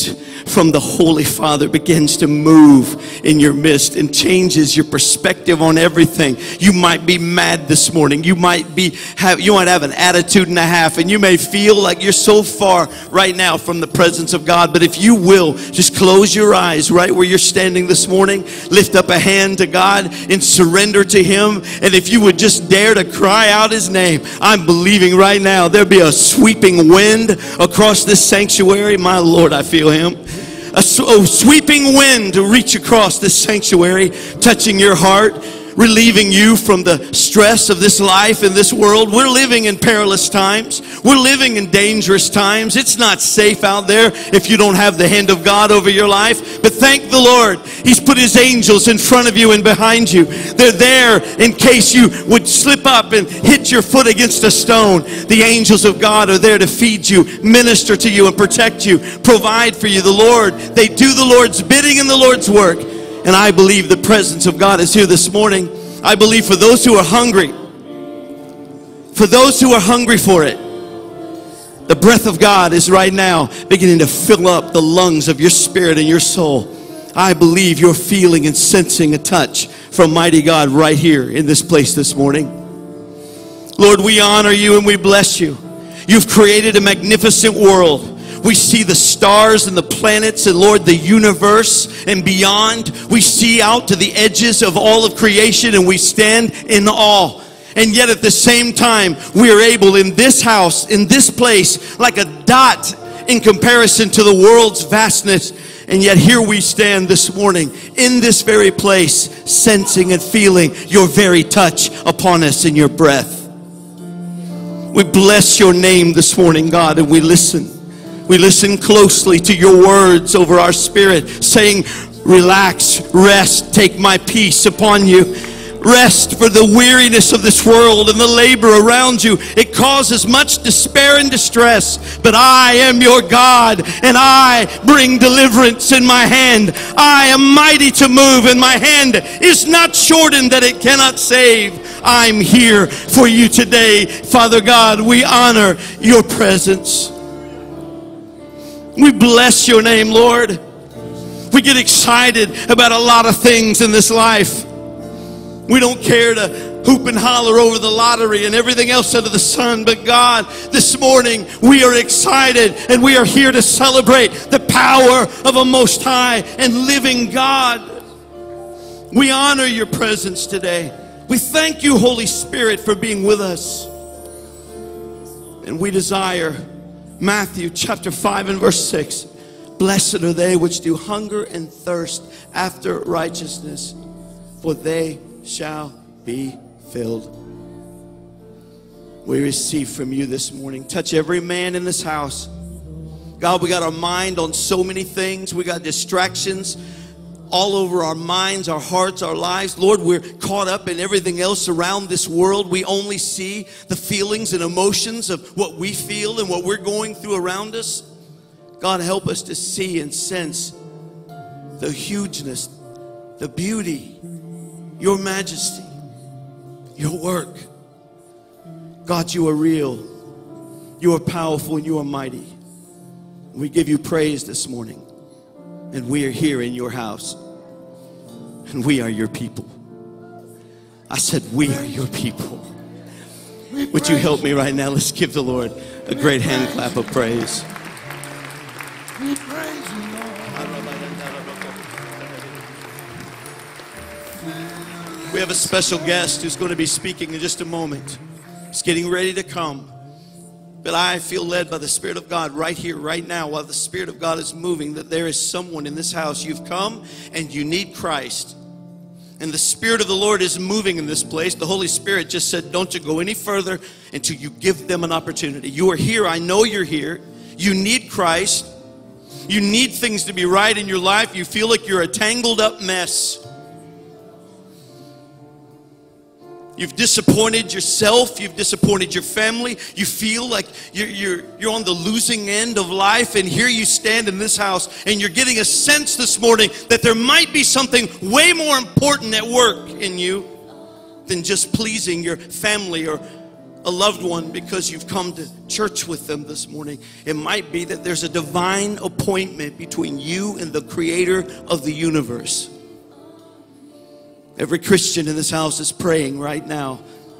from the Holy Father begins to move in your midst and changes your perspective on everything. You might be mad this morning. You might have an attitude and a half, and you may feel like you're so far right now from the presence of God. But if you will, just close your eyes right where you're standing this morning, lift up a hand to God and surrender to Him. And if you would just dare to cry out His name, I'm believing right now there'll be a sweeping wind across this sanctuary. My Lord, I feel Him. A sweeping wind to reach across this sanctuary, touching your heart, relieving you from the stress of this life and this world. We're living in perilous times. We're living in dangerous times. It's not safe out there if you don't have the hand of God over your life. But thank the Lord, He's put His angels in front of you and behind you. They're there in case you would slip up and hit your foot against a stone. The angels of God are there to feed you, minister to you, and protect you, provide for you. The Lord, they do the Lord's bidding and the Lord's work. And I believe the presence of God is here this morning. I believe for those who are hungry, for it, the breath of God is right now beginning to fill up the lungs of your spirit and your soul. I believe you're feeling and sensing a touch from mighty God right here in this place this morning. Lord, we honor you and we bless you. You've created a magnificent world. We see the stars and the planets and, Lord, the universe and beyond. We see out to the edges of all of creation and we stand in awe. And yet at the same time, we are able in this house, in this place, like a dot in comparison to the world's vastness. And yet here we stand this morning in this very place, sensing and feeling your very touch upon us in your breath. We bless your name this morning, God, and we listen. We listen closely to your words over our spirit, saying, relax, rest, take my peace upon you. Rest for the weariness of this world and the labor around you. It causes much despair and distress. But I am your God, and I bring deliverance in my hand. I am mighty to move, and my hand is not shortened that it cannot save. I'm here for you today. Father God, we honor your presence. We bless your name, Lord. We get excited about a lot of things in this life. We don't care to hoop and holler over the lottery and everything else under the sun. But God, this morning we are excited and we are here to celebrate the power of a most high and living God. We honor your presence today. We thank you, Holy Spirit, for being with us. And we desire Matthew chapter 5 and verse 6. Blessed are they which do hunger and thirst after righteousness, for they shall be filled. We receive from you this morning. Touch every man in this house. God, we got our mind on so many things. We got distractions all over our minds, our hearts, our lives. Lord, we're caught up in everything else around this world. We only see the feelings and emotions of what we feel and what we're going through around us. God, help us to see and sense the hugeness, the beauty, your majesty, your work. God, you are real. You are powerful and you are mighty. We give you praise this morning. And we are here in your house. And we are your people. I said, we are your people. Would you help me right now? Let's give the Lord a great hand clap of praise. We praise you, We have a special guest who's going to be speaking in just a moment. He's getting ready to come. But I feel led by the Spirit of God right here, right now, while the Spirit of God is moving, that there is someone in this house. You've come and you need Christ. And the Spirit of the Lord is moving in this place. The Holy Spirit just said, don't you go any further until you give them an opportunity. You are here. I know you're here. You need Christ. You need things to be right in your life. You feel like you're a tangled up mess. You've disappointed yourself. You've disappointed your family. You feel like you're on the losing end of life. And here you stand in this house and you're getting a sense this morning that there might be something way more important at work in you than just pleasing your family or a loved one because you've come to church with them this morning. It might be that there's a divine appointment between you and the creator of the universe. Every Christian in this house is praying right now.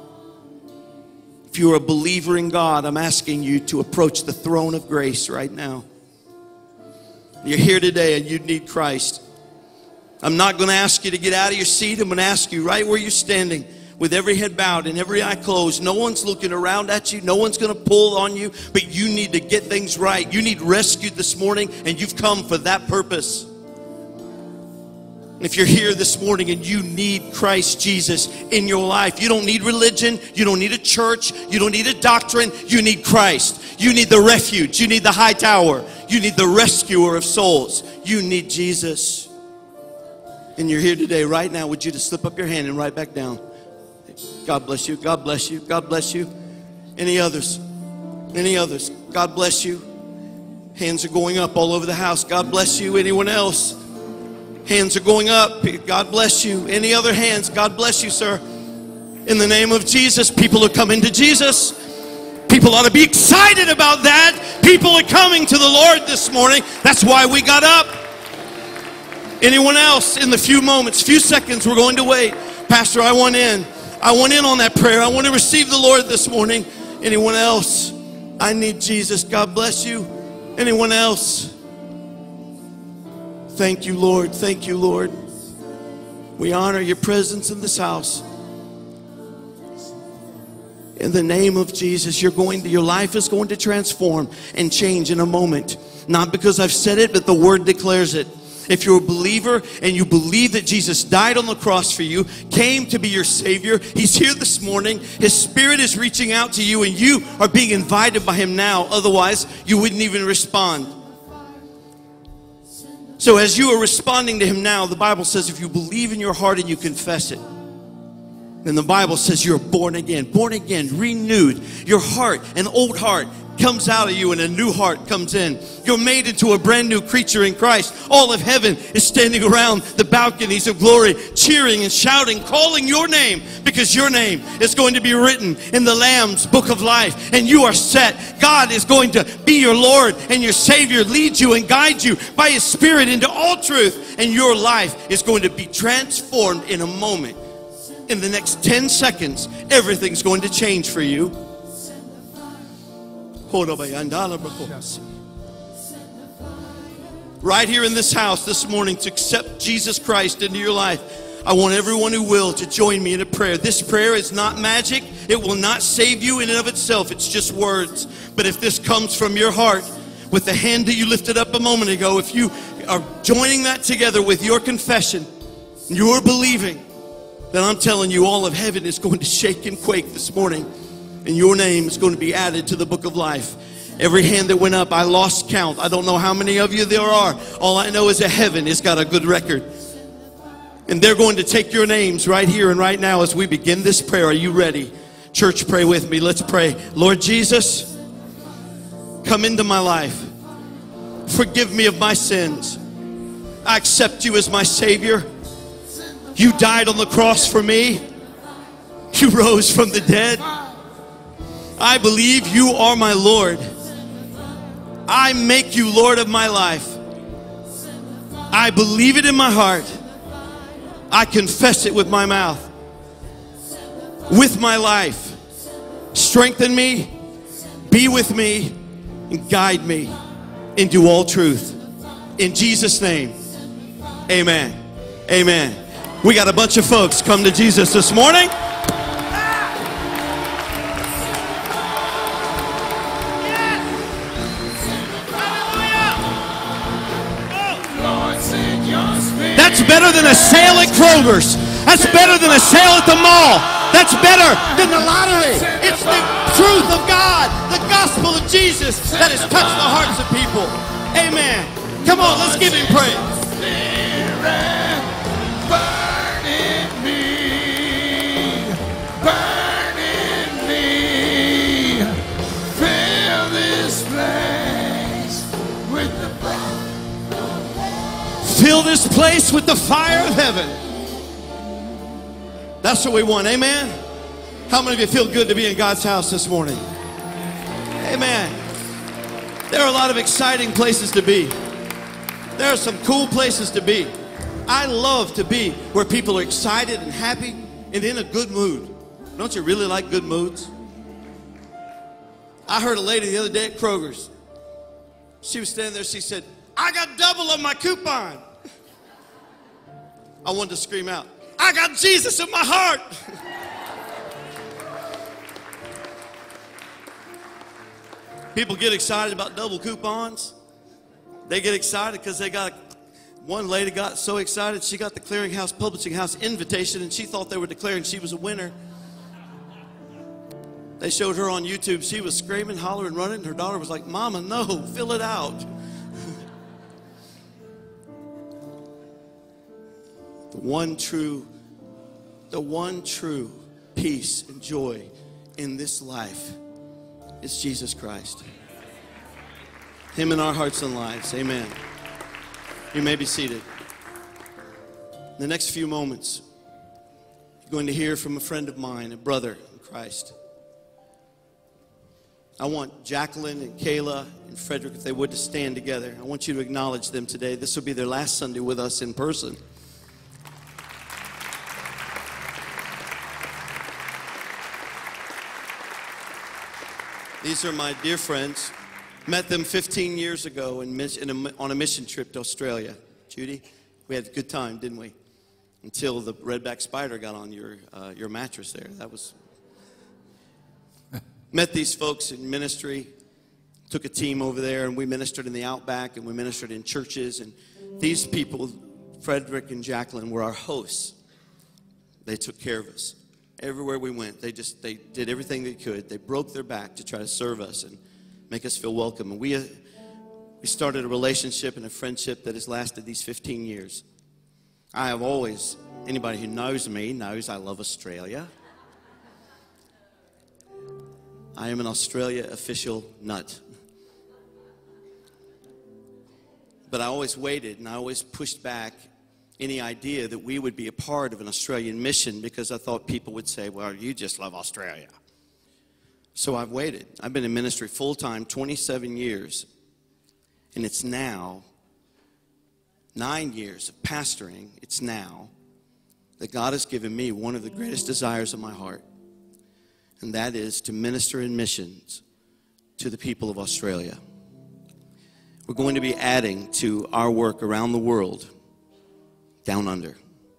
If you're a believer in God, I'm asking you to approach the throne of grace right now. You're here today and you need Christ. I'm not going to ask you to get out of your seat. I'm going to ask you right where you're standing, with every head bowed and every eye closed. No one's looking around at you. No one's going to pull on you, but you need to get things right. You need rescued this morning, and you've come for that purpose. If you're here this morning and you need Christ Jesus in your life, you don't need religion, you don't need a church, you don't need a doctrine, you need Christ. You need the refuge, you need the high tower, you need the rescuer of souls. You need Jesus. And you're here today, right now, would you just slip up your hand and write back down? God bless you, God bless you, God bless you. Any others? Any others? God bless you. Hands are going up all over the house. God bless you. Anyone else? Hands are going up. God bless you. Any other hands? God bless you, sir. In the name of Jesus, people are coming to Jesus. People ought to be excited about that. People are coming to the Lord this morning. That's why we got up. Anyone else? In the few moments, few seconds, we're going to wait. Pastor, I want in. I want in on that prayer. I want to receive the Lord this morning. Anyone else? I need Jesus. God bless you. Anyone else? Thank you, Lord. Thank you, Lord. We honor your presence in this house. In the name of Jesus, your life is going to transform and change in a moment. Not because I've said it, but the word declares it. If you're a believer and you believe that Jesus died on the cross for you, came to be your Savior, He's here this morning. His Spirit is reaching out to you and you are being invited by Him now. Otherwise, you wouldn't even respond. So as you are responding to Him now, the Bible says if you believe in your heart and you confess it, then the Bible says you're born again, renewed. Your heart, an old heart, comes out of you and a new heart comes in. You're made into a brand new creature in Christ. All of heaven is standing around the balconies of glory, cheering and shouting, calling your name, because your name is going to be written in the Lamb's book of life, and you are set. God is going to be your Lord and your Savior, lead you and guide you by His Spirit into all truth, and your life is going to be transformed in a moment. In the next 10 seconds, everything's going to change for you. Right here in this house this morning, to accept Jesus Christ into your life, I want everyone who will to join me in a prayer. This prayer is not magic. It will not save you in and of itself. It's just words. But if this comes from your heart, with the hand that you lifted up a moment ago, if you are joining that together with your confession, you're believing, then I'm telling you, all of heaven is going to shake and quake this morning. And your name is going to be added to the book of life. Every hand that went up, I lost count. I don't know how many of you there are. All I know is that heaven has got a good record. And they're going to take your names right here and right now as we begin this prayer. Are you ready? Church, pray with me. Let's pray. Lord Jesus, come into my life. Forgive me of my sins. I accept you as my Savior. You died on the cross for me. You rose from the dead. I believe you are my Lord. I make you Lord of my life. I believe it in my heart. I confess it with my mouth. With my life. Strengthen me, be with me, and guide me into all truth. In Jesus' name, amen. Amen. We got a bunch of folks come to Jesus this morning. That's better than a sale at Kroger's. That's better than a sale at the mall. That's better than the lottery. It's the truth of God, the gospel of Jesus that has touched the hearts of people. Amen. Come on, let's give Him praise. Burn in me, burn in me, fill this place with the fire. Fill this place with the fire of heaven. That's what we want. Amen. How many of you feel good to be in God's house this morning? Amen. There are a lot of exciting places to be. There are some cool places to be. I love to be where people are excited and happy and in a good mood. Don't you really like good moods? I heard a lady the other day at Kroger's. She was standing there. She said, I got double on my coupon. I wanted to scream out, I got Jesus in my heart. People get excited about double coupons. They get excited because one lady got so excited she got the Clearinghouse Publishing House invitation and she thought they were declaring she was a winner. They showed her on YouTube. She was screaming, hollering, running. And her daughter was like, Mama, no, fill it out. The one true peace and joy in this life is Jesus Christ. Him in our hearts and lives. Amen. You may be seated. In the next few moments, you're going to hear from a friend of mine, a brother in Christ. I want Jacqueline and Kayla and Frederick, if they would, to stand together. I want you to acknowledge them today. This will be their last Sunday with us in person. These are my dear friends. Met them 15 years ago on a mission trip to Australia. Judy, we had a good time, didn't we? Until the redback spider got on your mattress there. That was... Met these folks in ministry. Took a team over there, and we ministered in the Outback, and we ministered in churches. And these people, Frederick and Jacqueline, were our hosts. They took care of us. Everywhere we went, they did everything they could. They broke their back to try to serve us and make us feel welcome. And we started a relationship and a friendship that has lasted these 15 years. I have always, anybody who knows me knows I love Australia. I am an Australia official nut. But I always waited and I always pushed back any idea that we would be a part of an Australian mission because I thought people would say, well, you just love Australia. So I've waited. I've been in ministry full-time 27 years, and it's now 9 years of pastoring. It's now that God has given me one of the greatest desires of my heart, and that is to minister in missions to the people of Australia. We're going to be adding to our work around the world down under.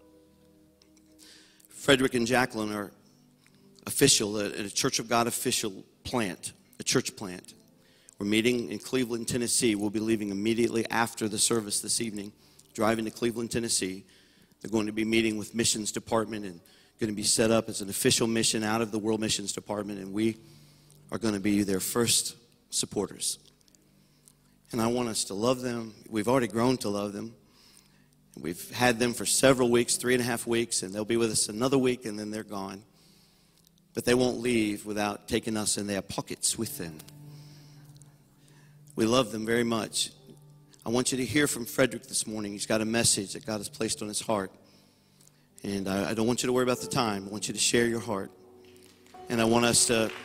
Frederick and Jacqueline are official at a Church of God official plant, a church plant. We're meeting in Cleveland, Tennessee. We'll be leaving immediately after the service this evening, driving to Cleveland, Tennessee. They're going to be meeting with missions department and going to be set up as an official mission out of the World Missions Department, and we are going to be their first supporters. And I want us to love them. We've already grown to love them. We've had them for several weeks, 3.5 weeks, and they'll be with us another week, and then they're gone. But they won't leave without taking us in their pockets with them. We love them very much. I want you to hear from Frederick this morning. He's got a message that God has placed on his heart. And I don't want you to worry about the time. I want you to share your heart. And I want us to...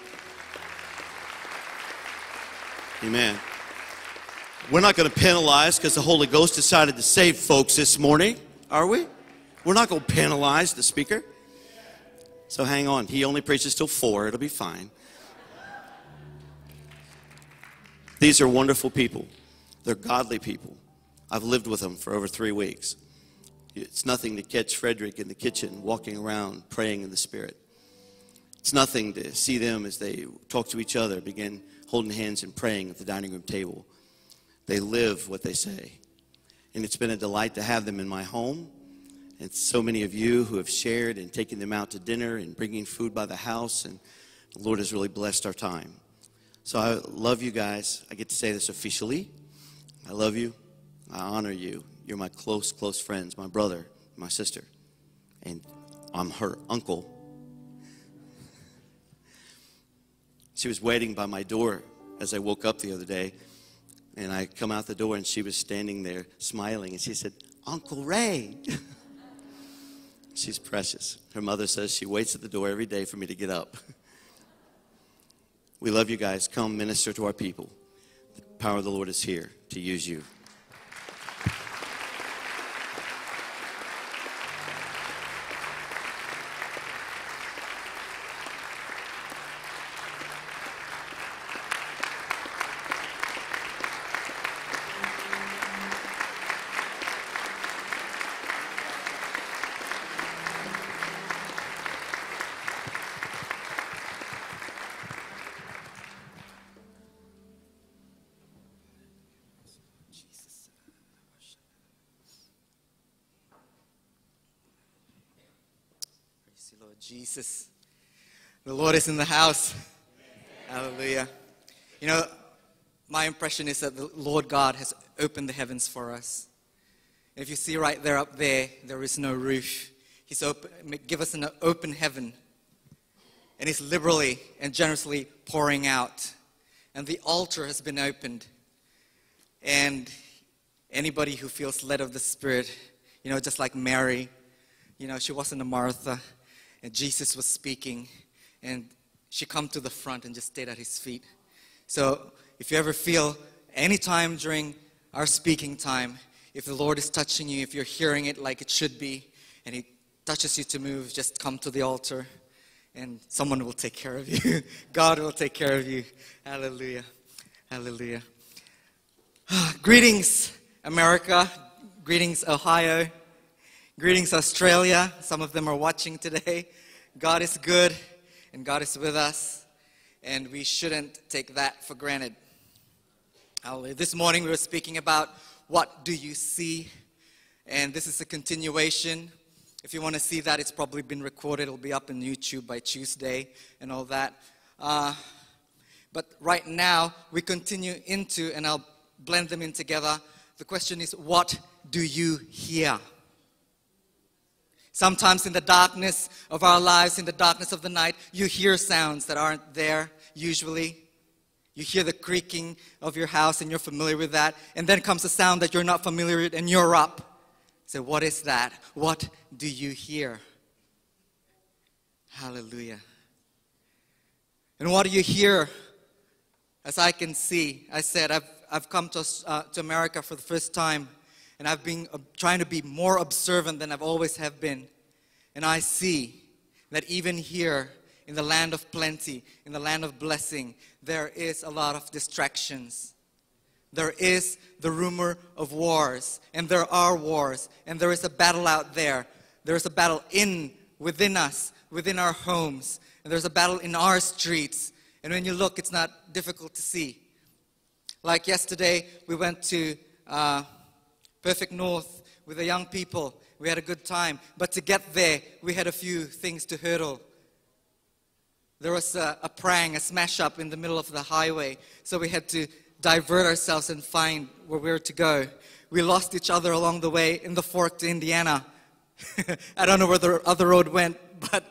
Amen. We're not going to penalize because the Holy Ghost decided to save folks this morning, are we? We're not going to penalize the speaker. So hang on. He only preaches till 4. It'll be fine. These are wonderful people. They're godly people. I've lived with them for over 3 weeks. It's nothing to catch Frederick in the kitchen walking around praying in the Spirit. It's nothing to see them as they talk to each other, begin holding hands and praying at the dining room table. They live what they say. And it's been a delight to have them in my home. And so many of you who have shared and taken them out to dinner and bringing food by the house. And the Lord has really blessed our time. So I love you guys. I get to say this officially. I love you. I honor you. You're my close, close friends, my brother, my sister. And I'm her uncle. She was waiting by my door as I woke up the other day. And I come out the door, and she was standing there smiling. And she said, Uncle Ray. She's precious. Her mother says she waits at the door every day for me to get up. We love you guys. Come minister to our people. The power of the Lord is here to use you. Lord Jesus. The Lord is in the house. Hallelujah. You know, my impression is that the Lord God has opened the heavens for us. And if you see right there up there, there is no roof. He's give us an open heaven. And He's liberally and generously pouring out. And the altar has been opened. And anybody who feels led of the Spirit, you know, just like Mary, you know, she wasn't a Martha. And Jesus was speaking, and she come to the front and just stayed at His feet. So if you ever feel any time during our speaking time, if the Lord is touching you, if you're hearing it like it should be, and He touches you to move, just come to the altar, and someone will take care of you. God will take care of you. Hallelujah. Hallelujah. Greetings, America. Greetings, Ohio. Greetings, Australia. Some of them are watching today. God is good, and God is with us, and we shouldn't take that for granted. Hallelujah. This morning we were speaking about what do you see, and this is a continuation. If you want to see that, it's probably been recorded. It'll be up on YouTube by Tuesday and all that. But right now, we continue into, and I'll blend them in together. The question is, what do you hear? Sometimes in the darkness of our lives, in the darkness of the night, you hear sounds that aren't there usually. You hear the creaking of your house and you're familiar with that. And then comes a sound that you're not familiar with and you're up. So what is that? What do you hear? Hallelujah. And what do you hear? As I can see, I said I've come to America for the first time. And I've been trying to be more observant than I've always have been. And I see that even here in the land of plenty, in the land of blessing, there is a lot of distractions. There is the rumor of wars, and there are wars, and there is a battle out there. There is a battle within us, within our homes, and there's a battle in our streets. And when you look, it's not difficult to see. Like yesterday, we went to Perfect North with the young people. We had a good time. But to get there, we had a few things to hurdle. There was a prang, a smash up in the middle of the highway. So we had to divert ourselves and find where we were to go. We lost each other along the way in the fork to Indiana. I don't know where the other road went, but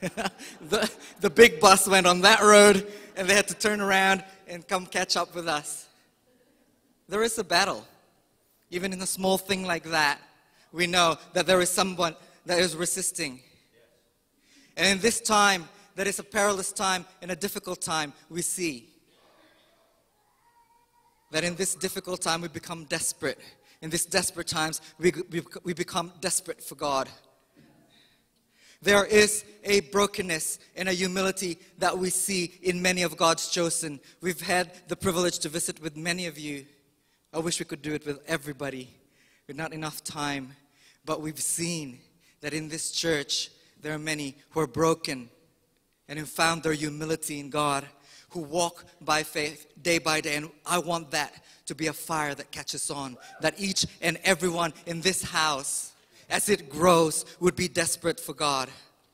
the big bus went on that road, and they had to turn around and come catch up with us. There is a battle. Even in a small thing like that, we know that there is someone that is resisting. And in this time, that is a perilous time and a difficult time, we see that in this difficult time we become desperate. In these desperate times, we become desperate for God. There is a brokenness and a humility that we see in many of God's chosen. We've had the privilege to visit with many of you. I wish we could do it with everybody. We've not enough time. But we've seen that in this church, there are many who are broken and who found their humility in God, who walk by faith day by day. And I want that to be a fire that catches on, that each and everyone in this house, as it grows, would be desperate for God.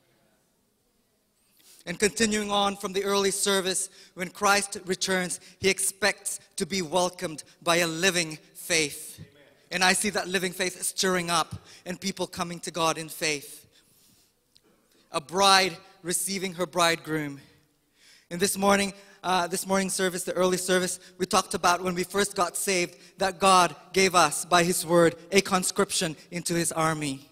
And continuing on from the early service, when Christ returns, He expects to be welcomed by a living faith. Amen. And I see that living faith stirring up and people coming to God in faith. A bride receiving her bridegroom. And this morning's service, the early service, we talked about when we first got saved, that God gave us, by His word, a conscription into His army.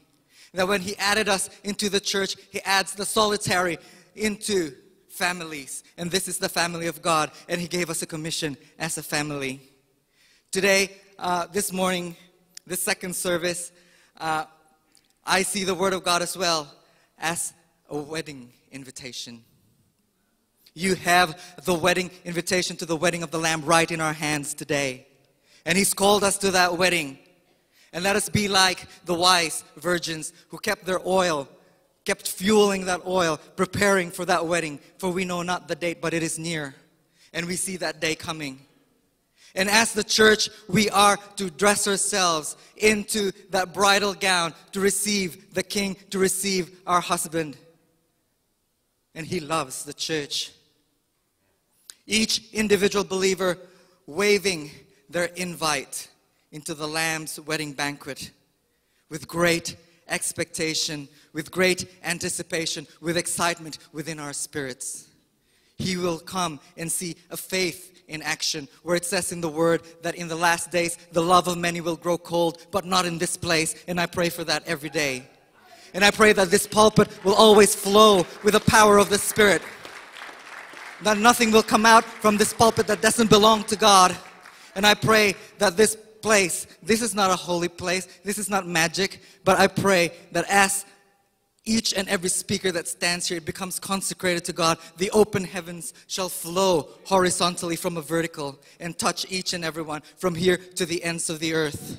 That when He added us into the church, He adds the solitary into families. And this is the family of God. And He gave us a commission as a family. Today, this morning, this second service, I see the Word of God as well as a wedding invitation. You have the wedding invitation to the wedding of the Lamb right in our hands today. And He's called us to that wedding. And let us be like the wise virgins who kept their oil, kept fueling that oil, preparing for that wedding. For we know not the date, but it is near. And we see that day coming. And as the church, we are to dress ourselves into that bridal gown to receive the King, to receive our husband. And He loves the church. Each individual believer waving their invite into the Lamb's wedding banquet with great expectation, with great anticipation, with excitement within our spirits. He will come and see a faith in action, where it says in the Word that in the last days the love of many will grow cold, but not in this place. And I pray for that every day. And I pray that this pulpit will always flow with the power of the Spirit. That nothing will come out from this pulpit that doesn't belong to God. And I pray that this place, this is not a holy place, this is not magic, but I pray that as each and every speaker that stands here becomes consecrated to God, the open heavens shall flow horizontally from a vertical and touch each and every one from here to the ends of the earth.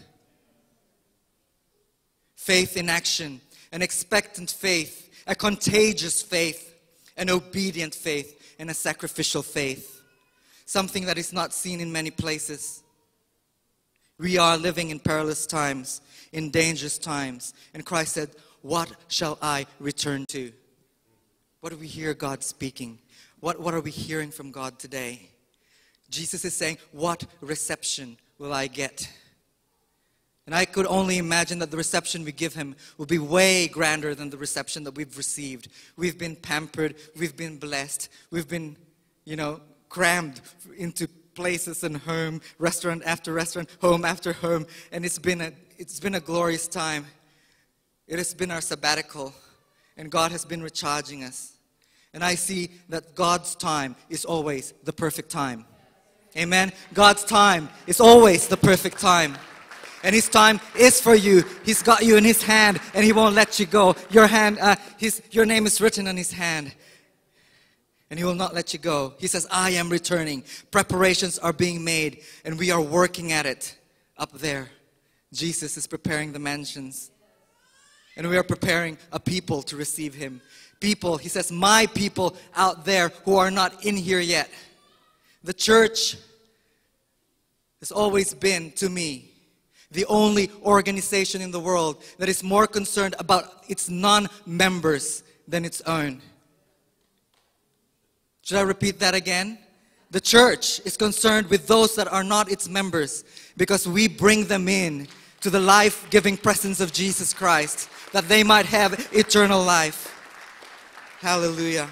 Faith in action, an expectant faith, a contagious faith, an obedient faith, and a sacrificial faith. Something that is not seen in many places. We are living in perilous times, in dangerous times. And Christ said, what shall I return to? What do we hear God speaking? What are we hearing from God today? Jesus is saying, what reception will I get? And I could only imagine that the reception we give Him will be way grander than the reception that we've received. We've been pampered, we've been blessed, we've been, crammed into places and home, restaurant after restaurant, home after home, and it's been a glorious time. It has been our sabbatical, and God has been recharging us. And I see that God's time is always the perfect time. Amen. God's time is always the perfect time. And His time is for you. He's got you in His hand, and He won't let you go. Your name is written on His hand, and He will not let you go. He says, I am returning. Preparations are being made, and we are working at it up there. Jesus is preparing the mansions, and we are preparing a people to receive Him. People, He says, my people out there who are not in here yet. The church has always been, to me, the only organization in the world that is more concerned about its non-members than its own. Should I repeat that again? The church is concerned with those that are not its members, because we bring them in to the life-giving presence of Jesus Christ, that they might have eternal life. Hallelujah.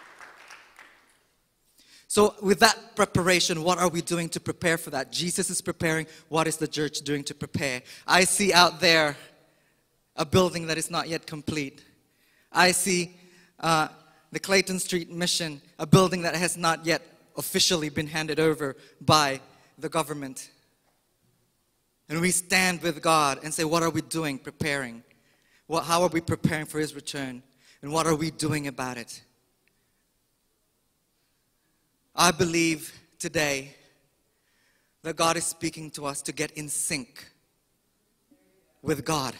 So with that preparation, what are we doing to prepare for that? Jesus is preparing. What is the church doing to prepare? I see out there a building that is not yet complete. I see the Clayton Street Mission, a building that has not yet officially been handed over by the government. And we stand with God and say, what are we doing, preparing? How are we preparing for His return? And what are we doing about it? I believe today that God is speaking to us to get in sync with God.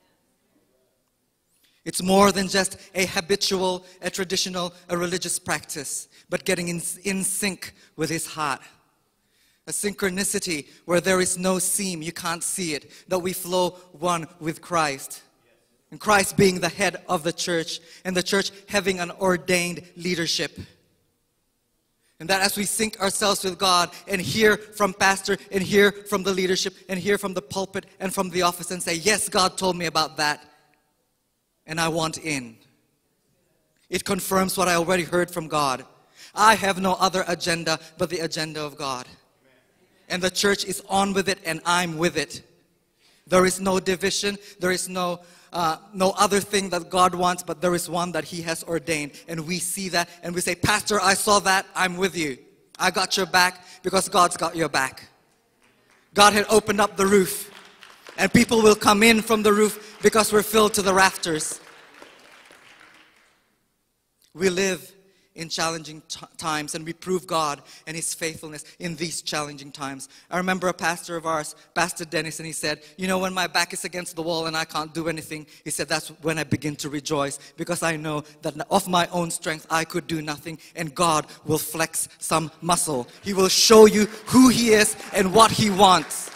It's more than just a habitual, a traditional, a religious practice, but getting in sync with His heart. A synchronicity where there is no seam, you can't see it, that we flow one with Christ. And Christ being the head of the church, and the church having an ordained leadership. And that as we sync ourselves with God and hear from pastor and hear from the leadership and hear from the pulpit and from the office and say, yes, God told me about that, and I want in. It confirms what I already heard from God. I have no other agenda but the agenda of God. And the church is on with it, and I'm with it. There is no division. There is no no other thing that God wants, but there is one that He has ordained. And we see that and we say, Pastor, I saw that, I'm with you. I got your back because God's got your back. God had opened up the roof, and people will come in from the roof because we're filled to the rafters. We live in challenging times, and we prove God and His faithfulness in these challenging times. I remember a pastor of ours, Pastor Dennis, and he said, you know, when my back is against the wall and I can't do anything, he said, that's when I begin to rejoice, because I know that of my own strength I could do nothing, and God will flex some muscle. He will show you who He is and what He wants.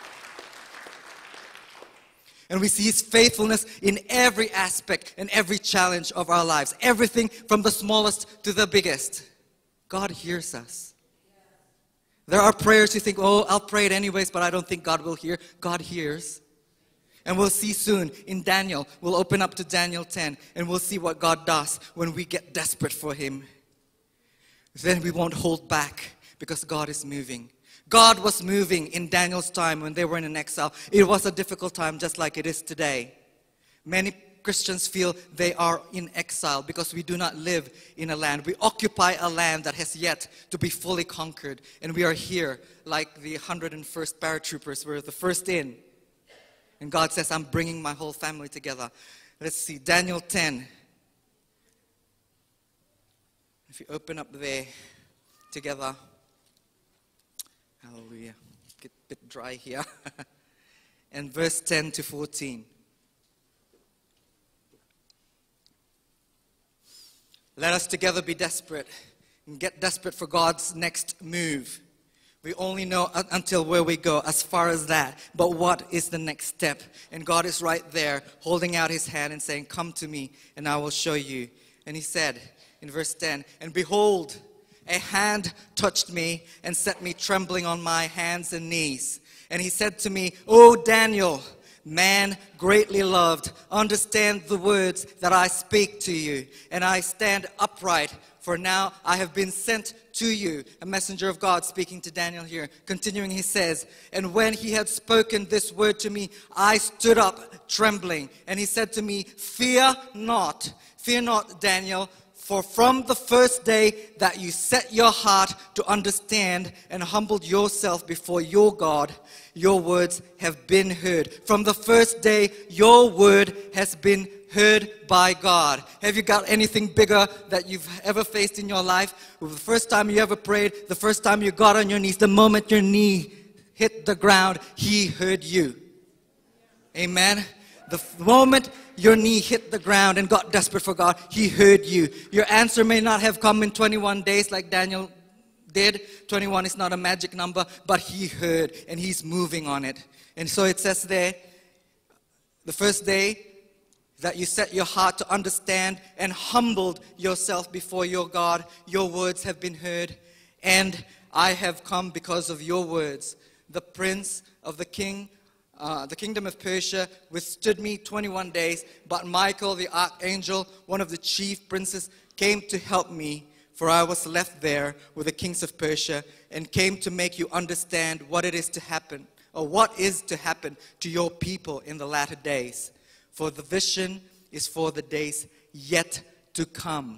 And we see His faithfulness in every aspect and every challenge of our lives. Everything from the smallest to the biggest. God hears us. There are prayers you think, oh, I'll pray it anyways, but I don't think God will hear. God hears. And we'll see soon in Daniel. We'll open up to Daniel 10 and we'll see what God does when we get desperate for Him. Then we won't hold back because God is moving. God was moving in Daniel's time when they were in an exile. It was a difficult time just like it is today. Many Christians feel they are in exile because we do not live in a land. We occupy a land that has yet to be fully conquered. And we are here like the 101st paratroopers. We're the first in. And God says, I'm bringing my whole family together. Let's see, Daniel 10. If you open up there together. Hallelujah. Get a bit dry here. And verse 10 to 14. Let us together be desperate and get desperate for God's next move. We only know until where we go, as far as that. But what is the next step? And God is right there, holding out His hand and saying, come to me, and I will show you. And He said in verse 10, and behold, a hand touched me and set me trembling on my hands and knees. And He said to me, O Daniel, man greatly loved, understand the words that I speak to you. And I stand upright, for now I have been sent to you. A messenger of God speaking to Daniel here. Continuing, he says, and when he had spoken this word to me, I stood up trembling. And he said to me, fear not, Daniel. For from the first day that you set your heart to understand and humbled yourself before your God, your words have been heard. From the first day, your word has been heard by God. Have you got anything bigger that you've ever faced in your life? The first time you ever prayed, the first time you got on your knees, the moment your knee hit the ground, He heard you. Amen. The moment your knee hit the ground and got desperate for God, He heard you. Your answer may not have come in 21 days like Daniel did. 21 is not a magic number, but He heard and He's moving on it. And so it says there, the first day that you set your heart to understand and humbled yourself before your God, your words have been heard. And I have come because of your words. The prince of the kingdom of Persia withstood me 21 days, but Michael the archangel, one of the chief princes, came to help me, for I was left there with the kings of Persia, and came to make you understand what it is to happen, or what is to happen to your people in the latter days. For the vision is for the days yet to come.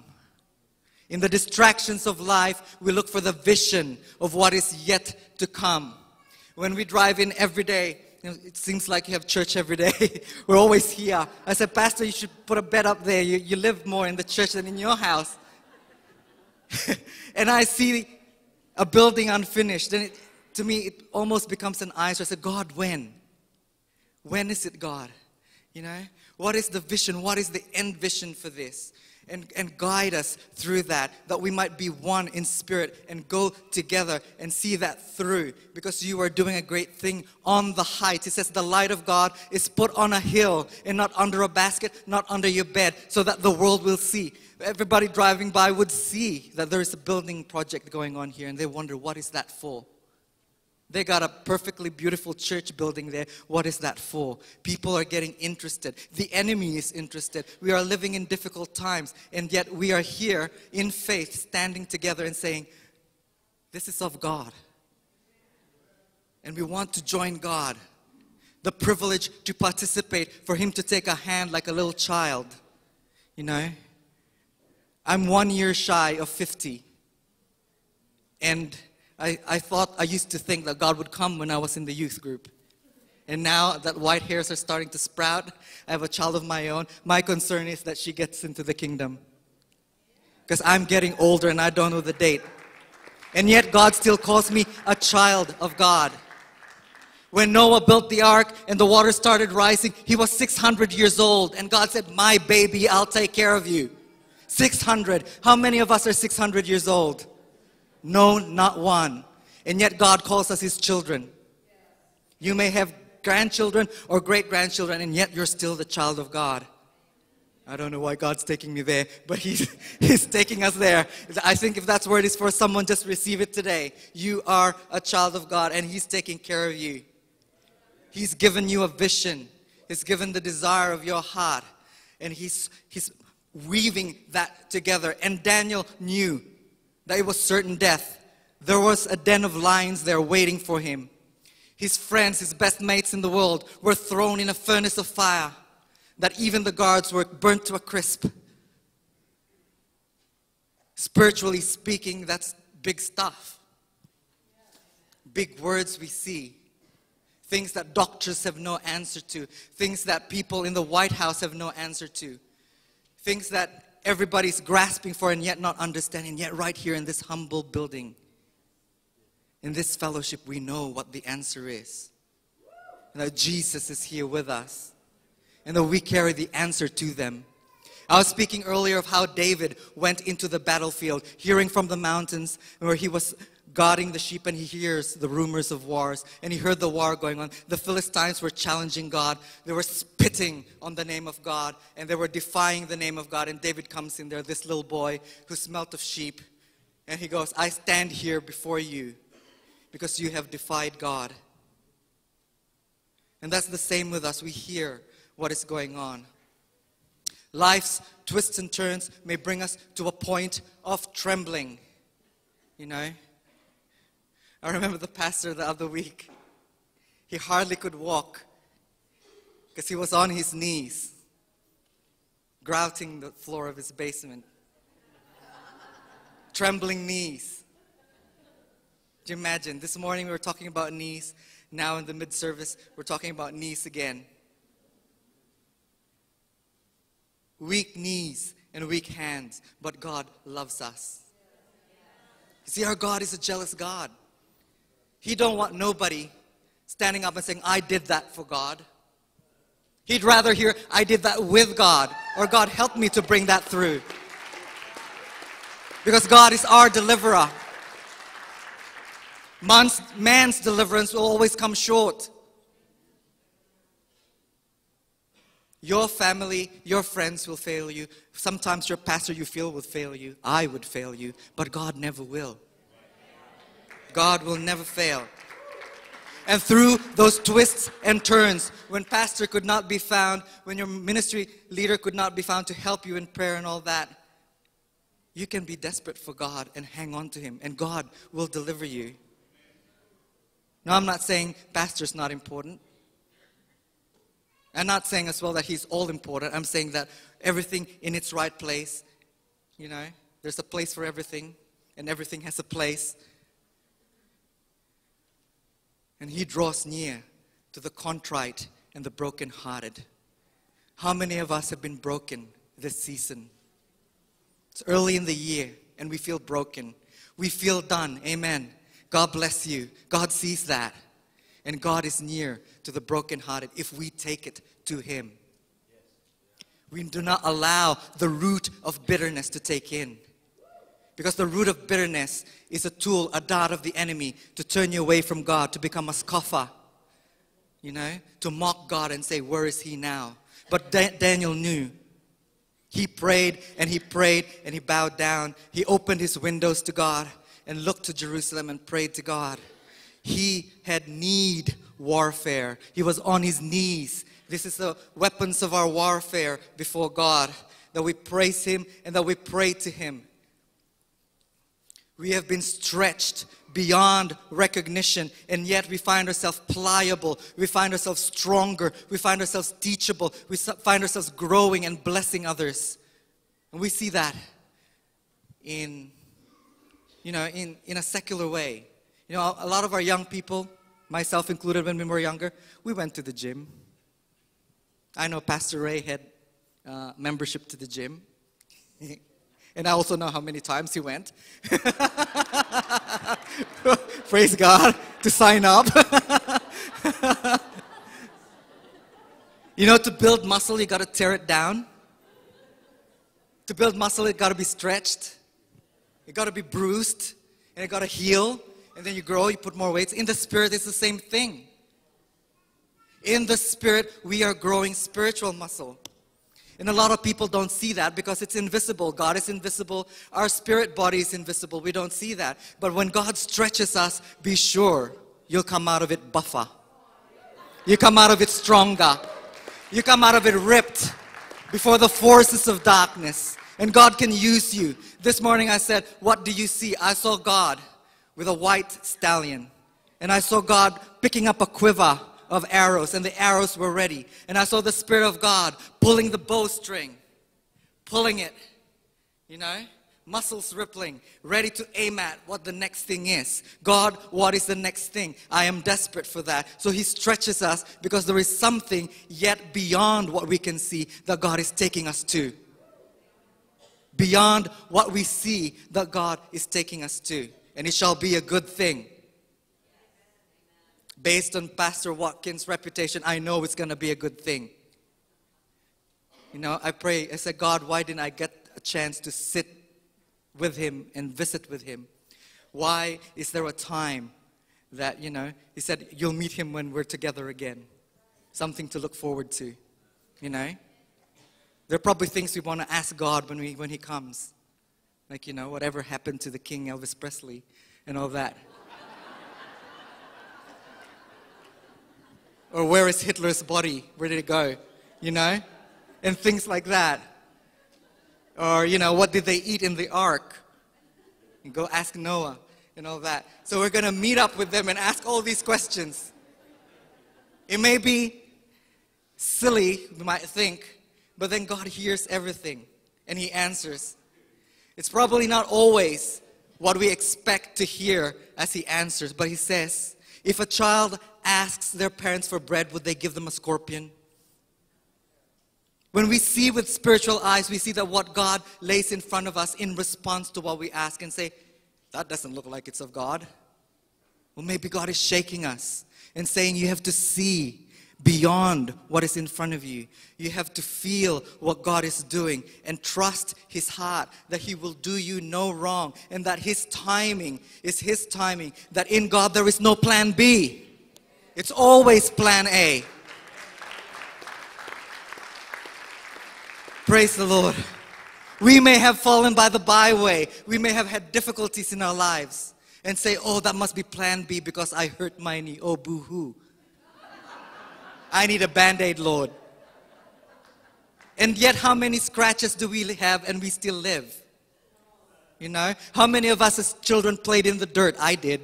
In the distractions of life, we look for the vision of what is yet to come. When we drive in every day, it seems like you have church every day. We're always here. I said, Pastor, you should put a bed up there. You live more in the church than in your house. And I see a building unfinished. And to me, it almost becomes an eyesore. I said, God, when? When is it, God? You know, what is the vision? What is the end vision for this? And guide us through that we might be one in spirit and go together and see that through, because you are doing a great thing on the heights. It says the light of God is put on a hill and not under a basket, not under your bed, so that the world will see. Everybody driving by would see that there is a building project going on here, and they wonder, what is that for? They got a perfectly beautiful church building there. What is that for? People are getting interested. The enemy is interested. We are living in difficult times, and yet we are here in faith, standing together and saying, this is of God. And we want to join God. the privilege to participate, for him to take a hand like a little child. You know, I'm 1 year shy of 50. And I used to think that God would come when I was in the youth group. And now that white hairs are starting to sprout, I have a child of my own. My concern is that she gets into the kingdom. Because I'm getting older and I don't know the date. And yet God still calls me a child of God. When Noah built the ark and the water started rising, he was 600 years old. And God said, my baby, I'll take care of you. 600. How many of us are 600 years old? No, not one. And yet God calls us his children. You may have grandchildren or great-grandchildren, and yet you're still the child of God. I don't know why God's taking me there, but he's taking us there. I think if that's where it is for someone, just receive it today. You are a child of God, and he's taking care of you. He's given you a vision. He's given the desire of your heart, and he's weaving that together. And Daniel knew that it was certain death. There was a den of lions there waiting for him. His friends, his best mates in the world, were thrown in a furnace of fire that even the guards were burnt to a crisp. Spiritually speaking, that's big stuff. Big words we see. Things that doctors have no answer to. Things that people in the White House have no answer to. Things that everybody's grasping for and yet not understanding. Yet right here in this humble building, in this fellowship, we know what the answer is. And that Jesus is here with us. And that we carry the answer to them. I was speaking earlier of how David went into the battlefield, hearing from the mountains where he was guarding the sheep, and he hears the rumors of wars. And he heard the war going on. The Philistines were challenging God. They were spitting on the name of God. And they were defying the name of God. And David comes in there, this little boy who smelt of sheep. And he goes, I stand here before you because you have defied God. And that's the same with us. We hear what is going on. Life's twists and turns may bring us to a point of trembling. You know, I remember the pastor the other week. He hardly could walk because he was on his knees, grouting the floor of his basement. Trembling knees. Do you imagine? This morning we were talking about knees. Now in the mid-service, we're talking about knees again. Weak knees and weak hands, but God loves us. You see, our God is a jealous God. He don't want nobody standing up and saying, I did that for God. He'd rather hear, I did that with God, or God helped me to bring that through. Because God is our deliverer. Man's deliverance will always come short. Your family, your friends will fail you. Sometimes your pastor you feel will fail you. I would fail you, but God never will. God will never fail. And through those twists and turns, when pastor could not be found, when your ministry leader could not be found to help you in prayer and all that, you can be desperate for God and hang on to him, and God will deliver you. Now, I'm not saying pastor's not important. I'm not saying as well that he's all important. I'm saying that everything in its right place, you know, there's a place for everything, and everything has a place. And he draws near to the contrite and the brokenhearted. How many of us have been broken this season? It's early in the year, and we feel broken. We feel done. Amen. God bless you. God sees that. And God is near to the brokenhearted if we take it to him. We do not allow the root of bitterness to take in. Because the root of bitterness is a tool, a dart of the enemy to turn you away from God, to become a scoffer. You know, to mock God and say, where is he now? But Daniel knew. He prayed and he prayed and he bowed down. He opened his windows to God and looked to Jerusalem and prayed to God. He had need warfare. He was on his knees. This is the weapons of our warfare before God, that we praise him and that we pray to him. We have been stretched beyond recognition, and yet we find ourselves pliable. We find ourselves stronger. We find ourselves teachable. We find ourselves growing and blessing others. And we see that in a secular way. You know, a lot of our young people, myself included when we were younger, we went to the gym. I know Pastor Ray had membership to the gym. And I also know how many times he went. Praise God, to sign up. You know, to build muscle, you got to tear it down. To build muscle, it got to be stretched. It got to be bruised. And it got to heal. And then you grow, you put more weights. In the Spirit, it's the same thing. In the Spirit, we are growing spiritual muscle. And a lot of people don't see that because it's invisible. God is invisible. Our spirit body is invisible. We don't see that. But when God stretches us, be sure you'll come out of it buffer. You come out of it stronger. You come out of it ripped before the forces of darkness. And God can use you. This morning I said, what do you see? I saw God with a white stallion. And I saw God picking up a quiver of arrows, and the arrows were ready. And I saw the Spirit of God pulling the bowstring, pulling it, you know, muscles rippling, ready to aim at what the next thing is. God, what is the next thing? I am desperate for that. So He stretches us because there is something yet beyond what we can see that God is taking us to. Beyond what we see that God is taking us to. And it shall be a good thing. Based on Pastor Watkins' reputation, I know it's going to be a good thing. You know, I pray, I said, God, why didn't I get a chance to sit with Him and visit with Him? Why is there a time that, you know, He said, you'll meet Him when we're together again. Something to look forward to, you know. There are probably things we want to ask God when He comes. Like, you know, whatever happened to the King Elvis Presley and all that. Or where is Hitler's body? Where did it go? You know? And things like that. Or, you know, what did they eat in the ark? And go ask Noah and all that. So we're going to meet up with them and ask all these questions. It may be silly, we might think, but then God hears everything and He answers. It's probably not always what we expect to hear as He answers, but He says, if a child asks their parents for bread, would they give them a scorpion? When we see with spiritual eyes, we see that what God lays in front of us in response to what we ask and say, that doesn't look like it's of God. Well, maybe God is shaking us and saying you have to see beyond what is in front of you. You have to feel what God is doing and trust His heart that He will do you no wrong and that His timing is His timing, that in God there is no plan B. It's always plan A. Praise the Lord. We may have fallen by the byway. We may have had difficulties in our lives and say, oh, that must be plan B because I hurt my knee. Oh, boo-hoo. I need a Band-Aid, Lord. And yet, how many scratches do we have and we still live? You know? How many of us as children played in the dirt? I did.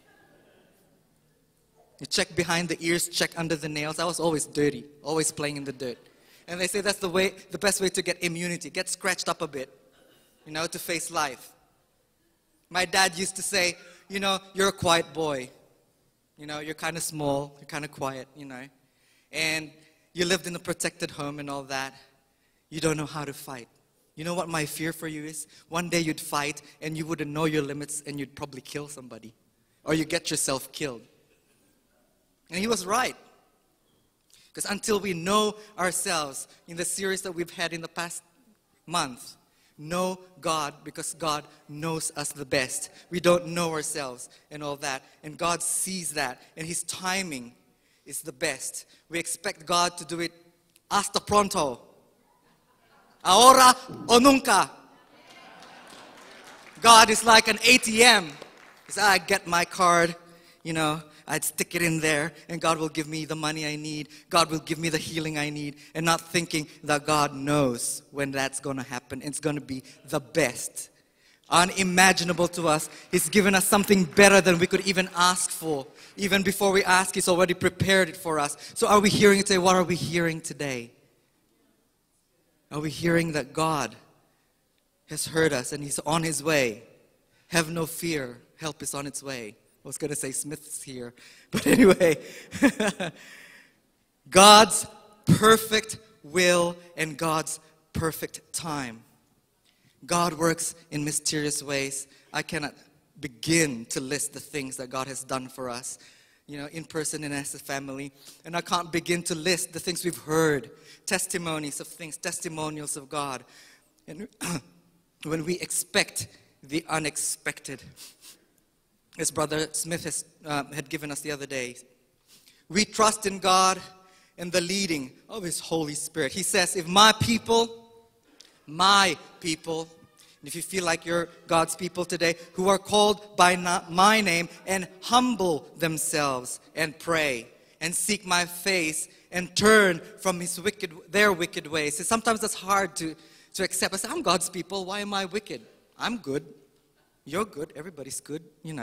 You check behind the ears, check under the nails. I was always dirty, always playing in the dirt. And they say that's the best way to get immunity. Get scratched up a bit, you know, to face life. My dad used to say, you know, you're a quiet boy. You know, you're kind of small, you're kind of quiet, you know. And you lived in a protected home and all that. You don't know how to fight. You know what my fear for you is? One day you'd fight and you wouldn't know your limits and you'd probably kill somebody. Or you get yourself killed. And he was right. Because until we know ourselves, in the series that we've had in the past month, know God because God knows us the best. We don't know ourselves and all that. And God sees that. And His timing is the best. We expect God to do it hasta pronto. Ahora o nunca. God is like an ATM. He said, I get my card, you know, I'd stick it in there and God will give me the money I need. God will give me the healing I need. And not thinking that God knows when that's going to happen. It's going to be the best. unimaginable to us. He's given us something better than we could even ask for. Even before we ask, He's already prepared it for us. So are we hearing today? What are we hearing today? Are we hearing that God has heard us and He's on His way? Have no fear. Help is on its way. I was going to say Smith's here. But anyway, God's perfect will and God's perfect time. God works in mysterious ways. I cannot begin to list the things that God has done for us, in person and as a family. And I can't begin to list the things we've heard, testimonies of things, testimonials of God. And when we expect the unexpected, as Brother Smith had given us the other day, we trust in God and the leading of His Holy Spirit. He says, if my people, and if you feel like you're God's people today, who are called by my name and humble themselves and pray and seek my face and turn from their wicked ways. See, sometimes that's hard to accept. I say, I'm God's people. Why am I wicked? I'm good. You're good. Everybody's good,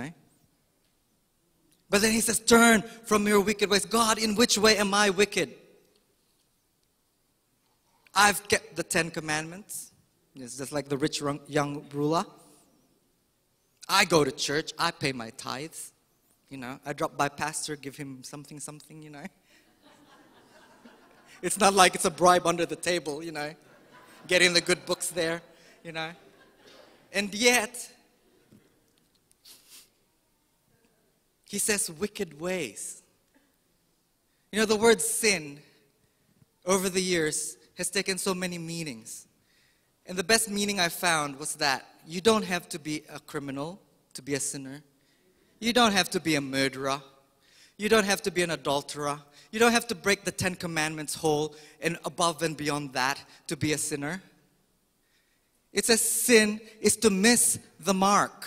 But then He says, turn from your wicked ways. God, in which way am I wicked? I've kept the 10 Commandments. It's just like the rich young ruler. I go to church. I pay my tithes. I drop by pastor, give him something, It's not like it's a bribe under the table, Getting the good books there, And yet, He says wicked ways. The word sin over the years has taken so many meanings. And the best meaning I found was that you don't have to be a criminal to be a sinner. You don't have to be a murderer. You don't have to be an adulterer. You don't have to break the 10 Commandments whole and above and beyond that to be a sinner. It says sin is to miss the mark.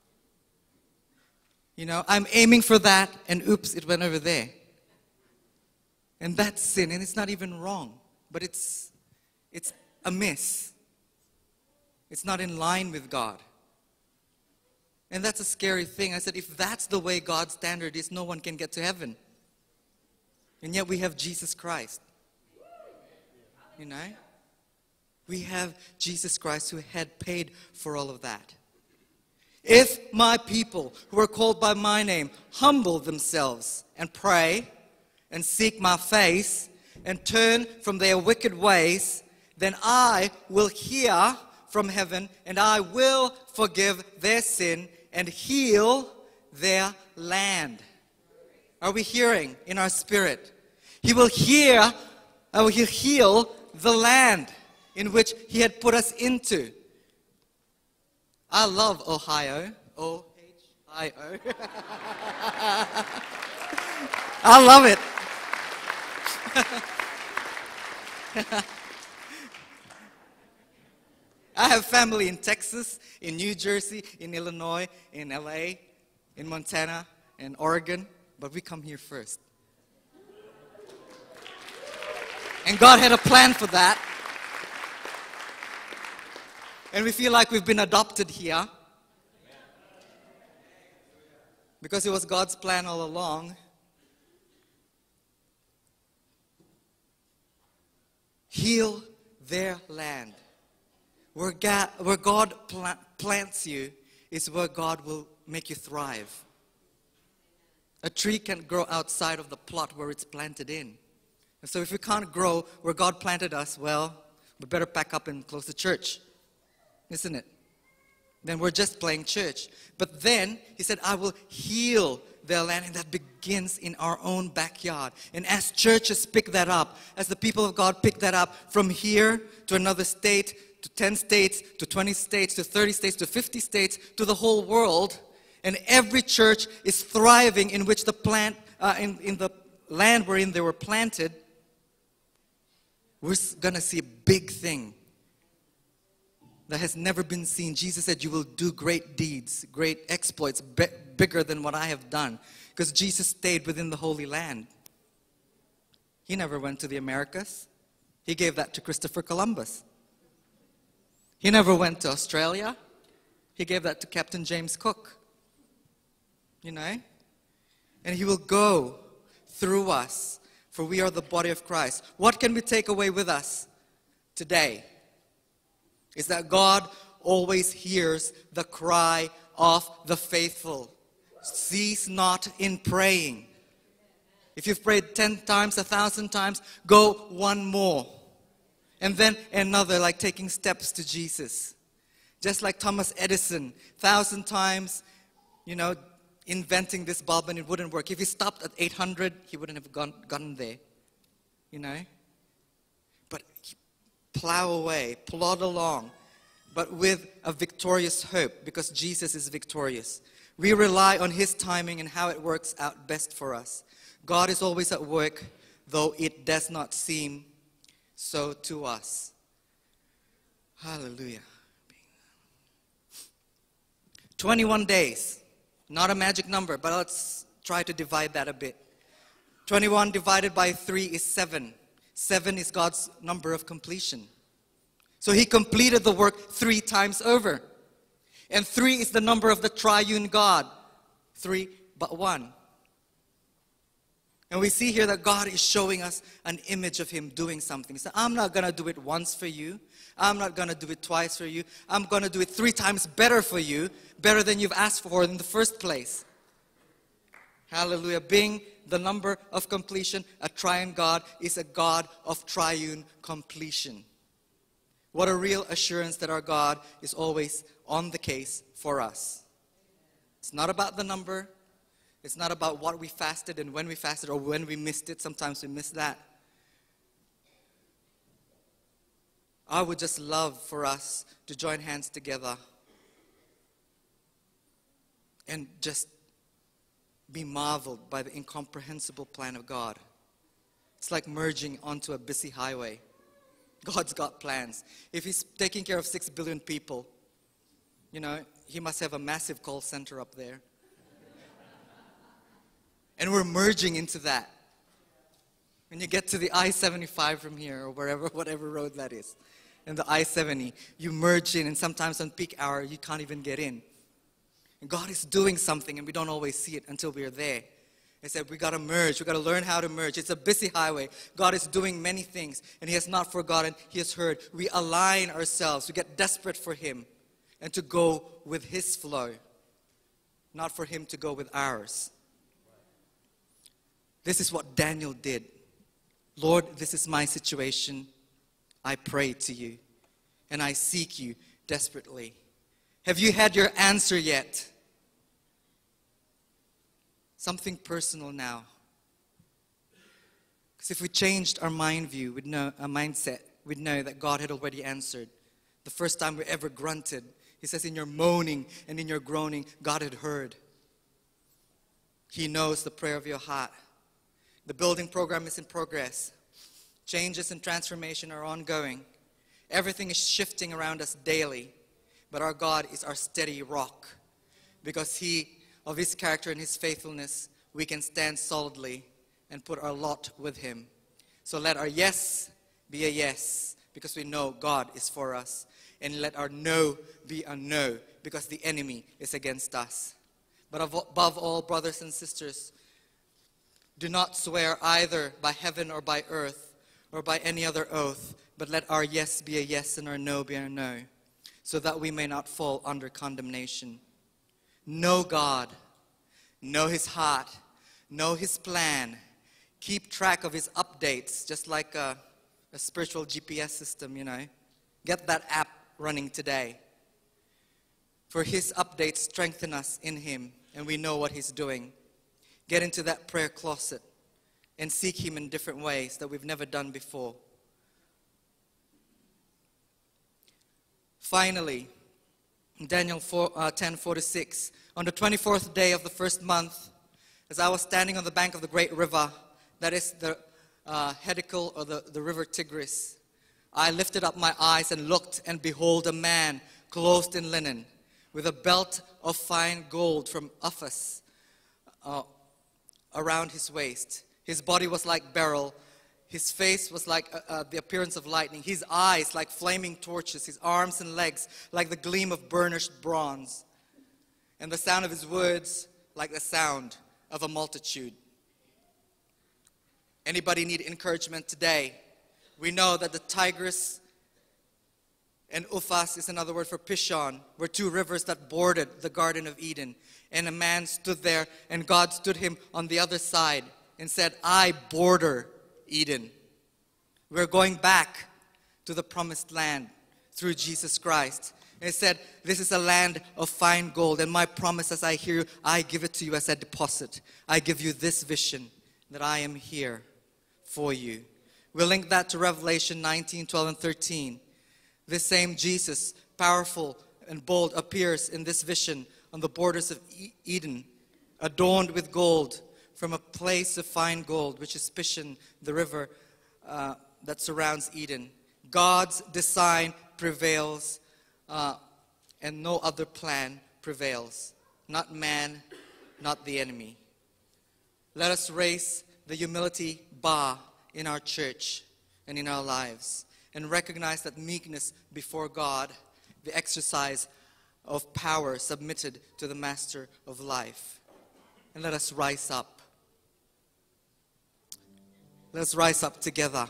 I'm aiming for that and oops, it went over there. And that's sin, and it's not even wrong, but it's a miss. It's not in line with God. And that's a scary thing. I said, if that's the way God's standard is, no one can get to heaven. And yet we have Jesus Christ. We have Jesus Christ who had paid for all of that. If my people who are called by my name humble themselves and pray and seek my face and turn from their wicked ways, then I will hear from heaven and I will forgive their sin and heal their land. Are we hearing in our spirit? He will heal the land in which He had put us into. I love Ohio. O-H-I-O. I love it. I have family in Texas, in New Jersey, in Illinois, in LA, in Montana, in Oregon, but we come here first. And God had a plan for that. And we feel like we've been adopted here because it was God's plan all along. Heal their land. Where God plants you is where God will make you thrive. A tree can't grow outside of the plot where it's planted in. And so if we can't grow where God planted us, well, we better pack up and close the church. Isn't it? Then we're just playing church. But then He said, I will heal their land, and that begins in our own backyard. And as churches pick that up, as the people of God pick that up from here to another state, to 10 states, to 20 states, to 30 states, to 50 states, to the whole world, and every church is thriving in which in the land wherein they were planted, we're going to see a big thing that has never been seen. Jesus said, you will do great deeds, great exploits, bigger than what I have done. Because Jesus stayed within the Holy Land. He never went to the Americas. He gave that to Christopher Columbus. He never went to Australia. He gave that to Captain James Cook. You know? And He will go through us, for we are the body of Christ. What can we take away with us today? Is that God always hears the cry of the faithful. Cease not in praying. If you've prayed 10 times, 1,000 times, go one more. And then another, like taking steps to Jesus. Just like Thomas Edison, 1,000 times, you know, inventing this bulb and it wouldn't work. If he stopped at 800, he wouldn't have gotten there, you know. But plow away, plod along, but with a victorious hope, because Jesus is victorious. We rely on His timing and how it works out best for us. God is always at work, though it does not seem so to us. Hallelujah. 21 days. Not a magic number, but let's try to divide that a bit. 21 divided by 3 is 7. 7 is God's number of completion. So He completed the work 3 times over. And 3 is the number of the triune God. 3 but 1. And we see here that God is showing us an image of Him doing something. He said, I'm not going to do it once for you. I'm not going to do it twice for you. I'm going to do it 3 times better for you, better than you've asked for in the first place. Hallelujah. Being the number of completion, a triune God is a God of triune completion. What a real assurance that our God is always on the case for us. It's not about the number. It's not about what we fasted and when we fasted or when we missed it. Sometimes we miss that. I would just love for us to join hands together and just be marveled by the incomprehensible plan of God. It's like merging onto a busy highway. God's got plans. If He's taking care of 6 billion people, you know, He must have a massive call center up there. And we're merging into that. When you get to the I-75 from here, or whatever road that is, and the I-70, you merge in, and sometimes on peak hour, you can't even get in. And God is doing something, and we don't always see it until we're there. He said, we got to merge. We got to learn how to merge. It's a busy highway. God is doing many things, and He has not forgotten. He has heard. We align ourselves. We get desperate for Him and to go with His flow, not for Him to go with ours. This is what Daniel did. Lord, this is my situation. I pray to you, and I seek you desperately. Have you had your answer yet? Something personal now. Because if we changed our mind view, our mindset, we'd know that God had already answered. The first time we ever grunted, He says, in your moaning and in your groaning, God had heard. He knows the prayer of your heart. The building program is in progress. Changes and transformation are ongoing. Everything is shifting around us daily. But our God is our steady rock. Because of His character and His faithfulness, we can stand solidly and put our lot with Him. So let our yes be a yes, because we know God is for us. And let our no be a no, because the enemy is against us. But above all, brothers and sisters, do not swear either by heaven or by earth or by any other oath, but let our yes be a yes and our no be a no, so that we may not fall under condemnation. Know God, know His heart, know His plan, keep track of His updates, just like a spiritual GPS system, you know. Get that app running today. For His updates strengthen us in Him, and we know what He's doing. Get into that prayer closet and seek Him in different ways that we've never done before. Finally, Daniel 10:4-6, on the 24th day of the first month, as I was standing on the bank of the great river, that is the Hiddekel, or the river Tigris, I lifted up my eyes and looked, and behold, a man clothed in linen, with a belt of fine gold from Uphaz around his waist. His body was like beryl, His face was like the appearance of lightning. His eyes like flaming torches. His arms and legs like the gleam of burnished bronze. And the sound of his words like the sound of a multitude. Anybody need encouragement today? We know that the Tigris and Uphaz is another word for Pishon, were two rivers that bordered the Garden of Eden. And a man stood there, and God stood him on the other side and said, I border Eden. We're going back to the promised land through Jesus Christ. And he said, this is a land of fine gold, and my promise as I hear you, I give it to you as a deposit. I give you this vision that I am here for you. We'll link that to Revelation 19, 12, and 13. This same Jesus, powerful and bold, appears in this vision on the borders of Eden, adorned with gold from a place of fine gold, which is Pishon, the river that surrounds Eden. God's design prevails, and no other plan prevails. Not man, not the enemy. Let us raise the humility bar in our church and in our lives, and recognize that meekness before God, the exercise of power submitted to the Master of life. And let us rise up. Let's rise up together.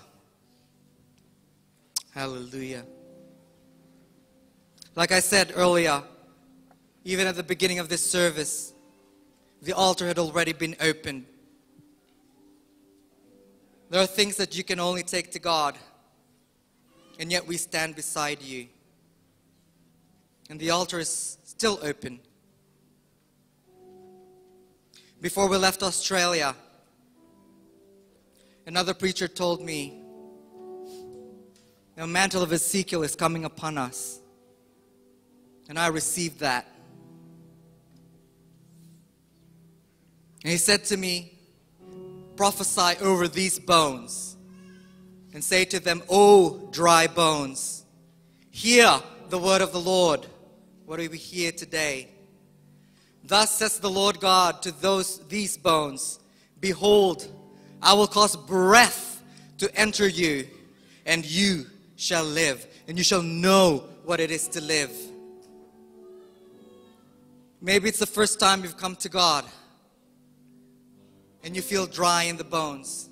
Hallelujah. Like I said earlier, even at the beginning of this service, the altar had already been opened. There are things that you can only take to God, and yet we stand beside you. And the altar is still open. Before we left Australia, another preacher told me, the mantle of Ezekiel is coming upon us. And I received that. And he said to me, prophesy over these bones and say to them, O dry bones, hear the word of the Lord. What do we hear today? Thus says the Lord God to these bones, behold, I will cause breath to enter you, and you shall live, and you shall know what it is to live. Maybe it's the first time you've come to God, and you feel dry in the bones.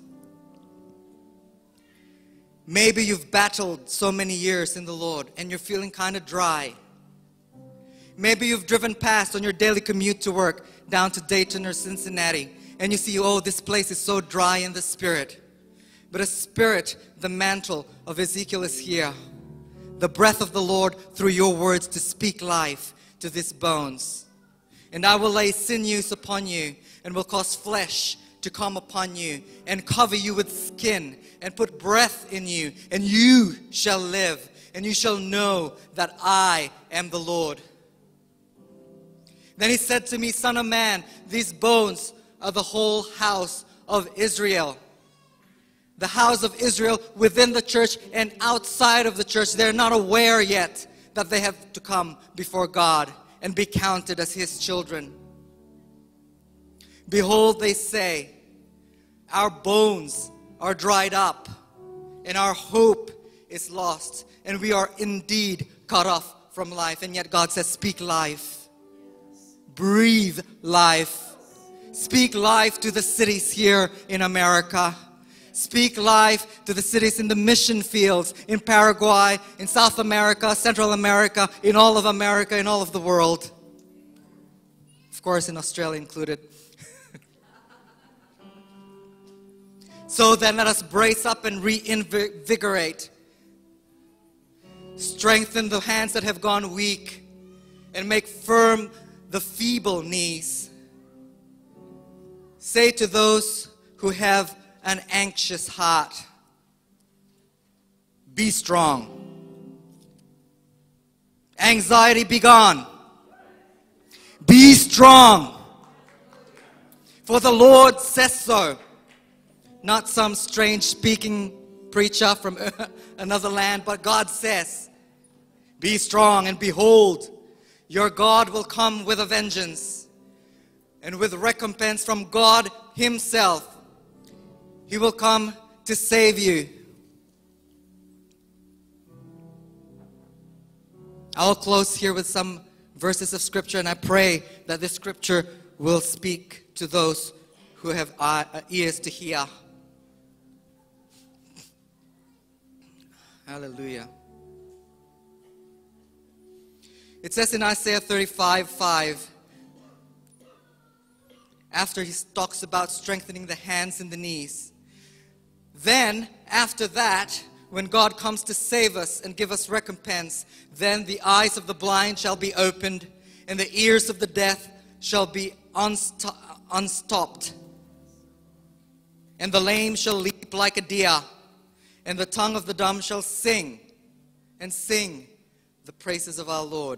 Maybe you've battled so many years in the Lord, and you're feeling kind of dry. Maybe you've driven past on your daily commute to work down to Dayton or Cincinnati, and you see, oh, this place is so dry in the spirit. But a spirit, the mantle of Ezekiel is here. The breath of the Lord through your words to speak life to these bones. And I will lay sinews upon you, and will cause flesh to come upon you, and cover you with skin, and put breath in you, and you shall live, and you shall know that I am the Lord. Then he said to me, Son of man, these bones are the whole house of Israel. The house of Israel within the church and outside of the church. They're not aware yet that they have to come before God and be counted as His children. Behold, they say, our bones are dried up, and our hope is lost, and we are indeed cut off from life. And yet God says, speak life. Breathe life. Speak life to the cities here in America. Speak life to the cities in the mission fields, in Paraguay, in South America, Central America, in all of the world. Of course, in Australia included. So then let us brace up and reinvigorate. Strengthen the hands that have gone weak, and make firm the feeble knees. Say to those who have an anxious heart, be strong. Anxiety be gone. Be strong. For the Lord says so. Not some strange speaking preacher from another land, but God says, be strong, and behold, your God will come with a vengeance and with recompense from God Himself. He will come to save you. I'll close here with some verses of scripture, and I pray that this scripture will speak to those who have ears to hear. Hallelujah. It says in Isaiah 35:5, after he talks about strengthening the hands and the knees, then after that, when God comes to save us and give us recompense, then the eyes of the blind shall be opened, and the ears of the deaf shall be unstopped. And the lame shall leap like a deer, and the tongue of the dumb shall sing the praises of our Lord.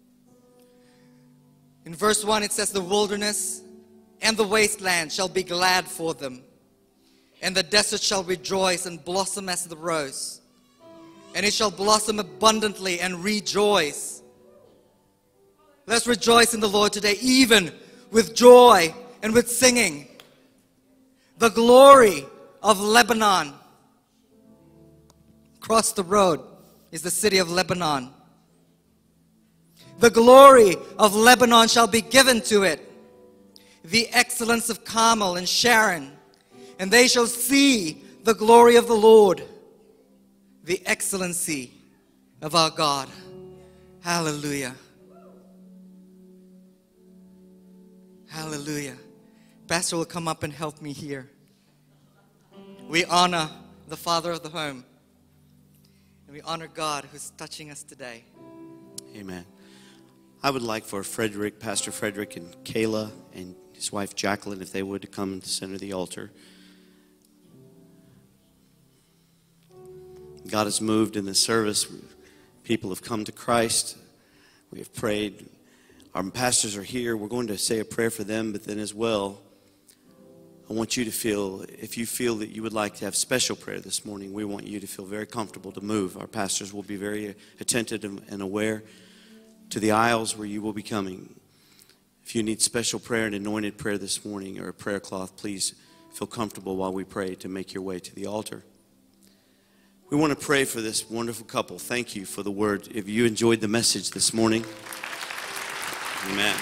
In verse 1 it says, the wilderness and the wasteland shall be glad for them, and the desert shall rejoice and blossom as the rose, and it shall blossom abundantly and rejoice. Let's rejoice in the Lord today, even with joy and with singing. The glory of Lebanon. Across the road is the city of Lebanon. The glory of Lebanon shall be given to it, the excellence of Carmel and Sharon, and they shall see the glory of the Lord, the excellency of our God. Hallelujah. Hallelujah. Pastor will come up and help me here. We honor the father of the home, and we honor God who's touching us today. Amen. I would like for Frederick, Pastor Frederick, and Kayla and his wife Jacqueline, if they would, to come to the center of the altar. God has moved in the service. People have come to Christ. We have prayed. Our pastors are here. We're going to say a prayer for them, but then as well, I want you to feel, if you feel that you would like to have special prayer this morning, we want you to feel very comfortable to move. Our pastors will be very attentive and aware to the aisles where you will be coming. If you need special prayer and anointed prayer this morning or a prayer cloth, please feel comfortable while we pray to make your way to the altar. We want to pray for this wonderful couple. Thank you for the word. If you enjoyed the message this morning, amen.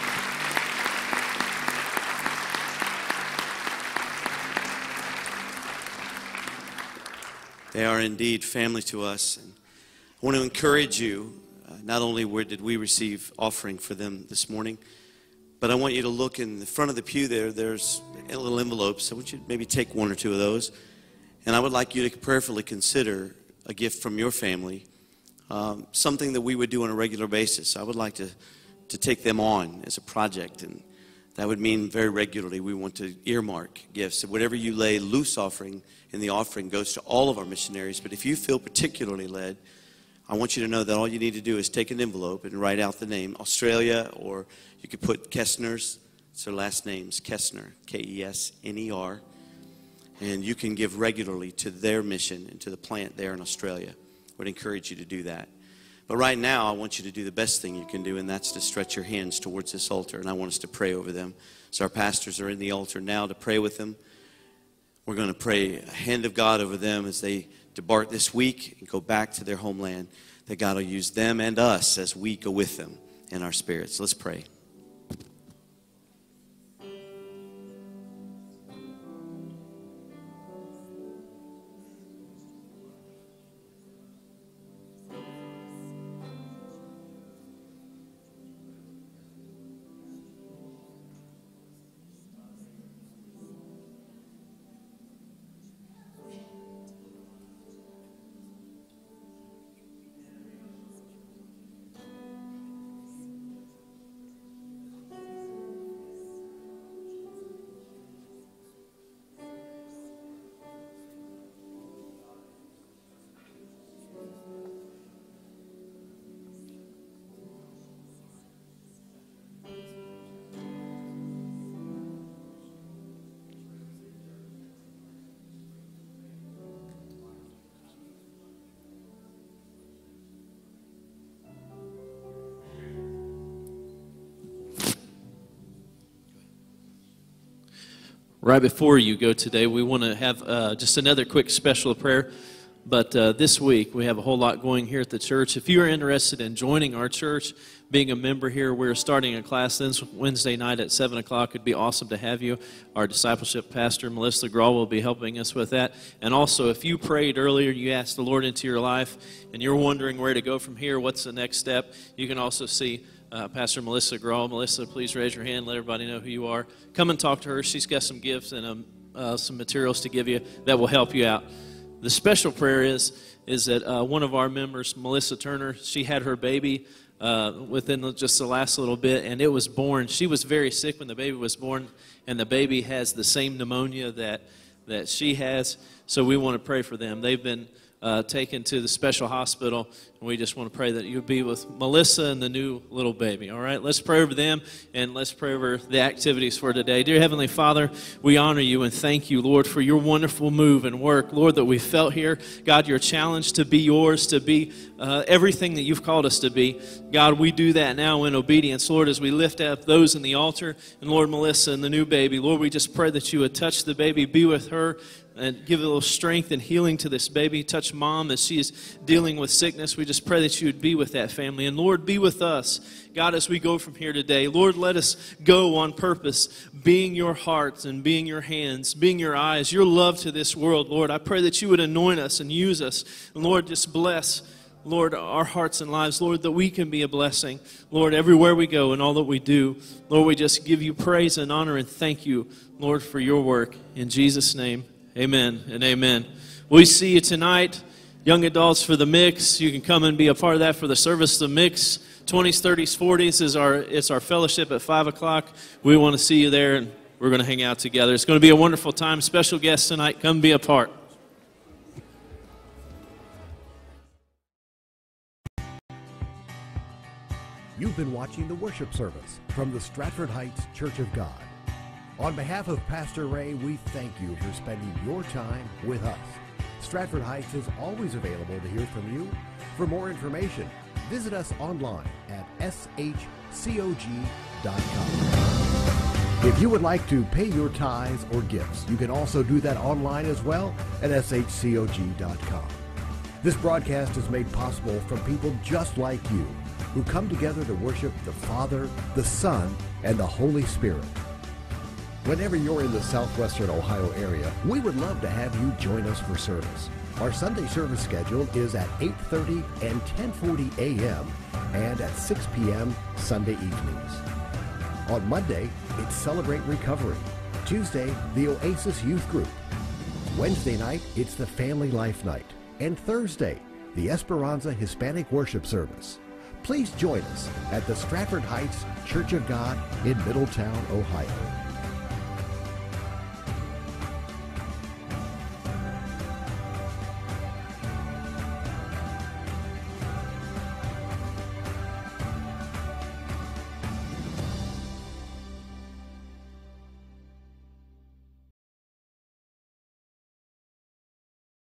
They are indeed family to us. And I want to encourage you, not only did we receive offering for them this morning, but I want you to look in the front of the pew there. There's little envelopes. I want you to maybe take one or two of those. And I would like you to prayerfully consider a gift from your family, something that we would do on a regular basis. I would like to take them on as a project, and that would mean very regularly we want to earmark gifts. Whatever you lay loose offering in the offering goes to all of our missionaries. But if you feel particularly led, I want you to know that all you need to do is take an envelope and write out the name Australia, or you could put Kesner's. It's their last names, Kesner, Kesner. And you can give regularly to their mission and to the plant there in Australia. I would encourage you to do that. But right now, I want you to do the best thing you can do, and that's to stretch your hands towards this altar. And I want us to pray over them. So our pastors are in the altar now to pray with them. We're going to pray a hand of God over them as they depart this week and go back to their homeland, that God will use them and us as we go with them in our spirits. Let's pray. Right before you go today, we want to have just another quick special prayer. But this week, we have a whole lot going here at the church. If you are interested in joining our church, being a member here, we're starting a class this Wednesday night at 7 o'clock. It'd be awesome to have you. Our discipleship pastor, Melissa Grawl, will be helping us with that. And also, if you prayed earlier, you asked the Lord into your life, and you're wondering where to go from here, what's the next step, you can also see Pastor Melissa Grawl. Melissa, please raise your hand. Let everybody know who you are. Come and talk to her. She's got some gifts and some materials to give you that will help you out. The special prayer is that one of our members, Melissa Turner, she had her baby within just the last little bit, and it was born. She was very sick when the baby was born, and the baby has the same pneumonia that she has, so we want to pray for them. They've been taken to the special hospital, and we just want to pray that you'll be with Melissa and the new little baby. All right, let's pray over them, and let's pray over the activities for today. Dear Heavenly Father, we honor you and thank you, Lord, for your wonderful move and work, Lord, that we felt here. God, your challenge to be yours, to be everything that you've called us to be. God, we do that now in obedience, Lord, as we lift up those in the altar, and Lord, Melissa and the new baby. Lord, we just pray that you would touch the baby, be with her, and give a little strength and healing to this baby. Touch mom as she is dealing with sickness. We just pray that you would be with that family. And Lord, be with us, God, as we go from here today. Lord, let us go on purpose, being your hearts and being your hands, being your eyes, your love to this world. Lord, I pray that you would anoint us and use us. And Lord, just bless, Lord, our hearts and lives, Lord, that we can be a blessing. Lord, everywhere we go and all that we do, Lord, we just give you praise and honor and thank you, Lord, for your work. In Jesus' name, amen and amen. We see you tonight. Young adults for the mix. You can come and be a part of that for the service. The mix, 20s, 30s, 40s it's our fellowship at 5 o'clock. We want to see you there, and we're going to hang out together. It's going to be a wonderful time. Special guests tonight. Come be a part. You've been watching the worship service from the Stratford Heights Church of God. On behalf of Pastor Ray, we thank you for spending your time with us. Stratford Heights is always available to hear from you. For more information, visit us online at shcog.com. If you would like to pay your tithes or gifts, you can also do that online as well at shcog.com. This broadcast is made possible from people just like you who come together to worship the Father, the Son, and the Holy Spirit. Whenever you're in the southwestern Ohio area, we would love to have you join us for service. Our Sunday service schedule is at 8:30 and 10:40 a.m. and at 6 p.m. Sunday evenings. On Monday, it's Celebrate Recovery. Tuesday, the Oasis Youth Group. Wednesday night, it's the Family Life Night. And Thursday, the Esperanza Hispanic Worship Service. Please join us at the Stratford Heights Church of God in Middletown, Ohio.